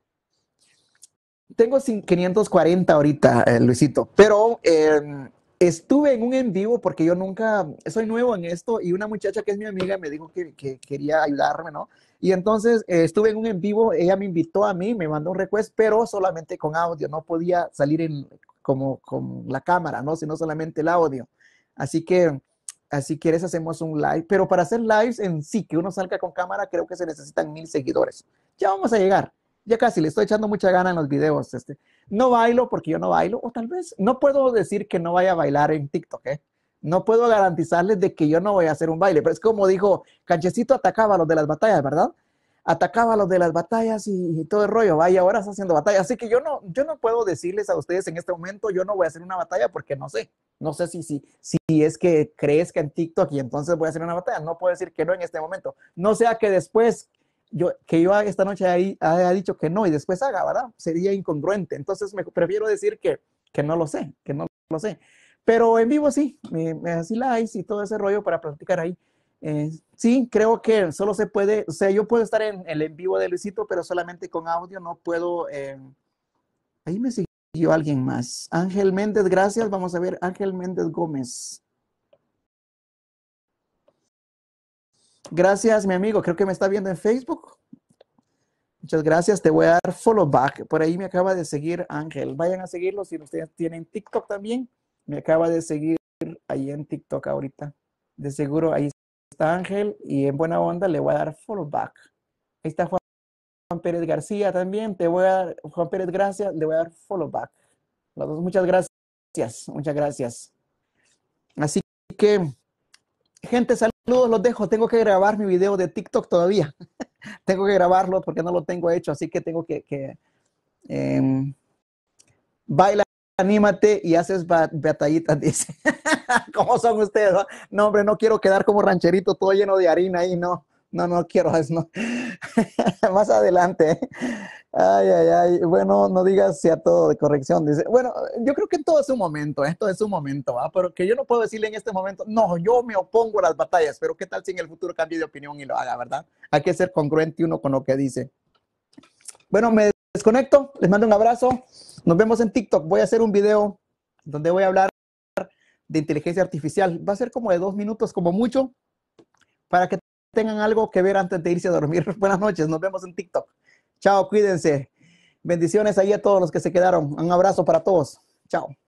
Tengo quinientos cuarenta ahorita, eh, Luisito, pero eh, estuve en un en vivo porque yo nunca, soy nuevo en esto y una muchacha que es mi amiga me dijo que, que quería ayudarme, ¿no? Y entonces eh, estuve en un en vivo, ella me invitó a mí, me mandó un request, pero solamente con audio, no podía salir en, como con la cámara, ¿no? Sino solamente el audio. Así que, así quieres hacemos un live, pero para hacer lives en sí, que uno salga con cámara, creo que se necesitan mil seguidores. Ya vamos a llegar. Ya casi, le estoy echando mucha gana en los videos. Este. No bailo porque yo no bailo, o tal vez no puedo decir que no vaya a bailar en TikTok, ¿eh? No puedo garantizarles de que yo no voy a hacer un baile, pero es como dijo, Canchecito atacaba a los de las batallas, ¿verdad? Atacaba a los de las batallas y, y todo el rollo, vaya, ahora está haciendo batalla. Así que yo no, yo no puedo decirles a ustedes en este momento, yo no voy a hacer una batalla porque no sé. No sé si, si, si es que crees que en TikTok y entonces voy a hacer una batalla. No puedo decir que no en este momento. No sea que después yo, que yo esta noche ahí haya dicho que no y después haga, ¿verdad? Sería incongruente. Entonces me prefiero decir que, que no lo sé, que no lo sé. Pero en vivo sí, me, me así likes y todo ese rollo para practicar ahí. Eh, sí, creo que solo se puede, o sea, yo puedo estar en el en vivo de Luisito, pero solamente con audio, no puedo. Eh, ahí me siguió alguien más. Ángel Méndez, gracias. Vamos a ver, Ángel Méndez Gómez. Gracias, mi amigo. Creo que me está viendo en Facebook. Muchas gracias. Te voy a dar follow back. Por ahí me acaba de seguir Ángel. Vayan a seguirlo si ustedes tienen TikTok también. Me acaba de seguir ahí en TikTok ahorita. De seguro ahí está Ángel y en buena onda le voy a dar follow back. Ahí está Juan, Juan Pérez García también. Te voy a dar, Juan Pérez García, le voy a dar follow back. Los dos, muchas gracias. Muchas gracias. Así que, gente, saludos, los dejo. Tengo que grabar mi video de TikTok todavía. Tengo que grabarlo porque no lo tengo hecho, así que tengo que, que eh, baila, anímate y haces batallitas, dice. ¿Cómo son ustedes? ¿No? No, hombre, no quiero quedar como rancherito todo lleno de harina ahí, no, no, no quiero eso, no. Más adelante. Ay, ay, ay, bueno, no digas si a todo de corrección, dice. Bueno, yo creo que todo es un momento, esto es un momento, ¿ah? Pero que yo no puedo decirle en este momento, no, yo me opongo a las batallas, pero qué tal si en el futuro cambie de opinión y lo haga, ¿verdad? Hay que ser congruente uno con lo que dice. Bueno, me desconecto, les mando un abrazo, nos vemos en TikTok, voy a hacer un video donde voy a hablar de inteligencia artificial, va a ser como de dos minutos como mucho, para que tengan algo que ver antes de irse a dormir. Buenas noches, nos vemos en TikTok. Chao, cuídense. Bendiciones ahí a todos los que se quedaron. Un abrazo para todos. Chao.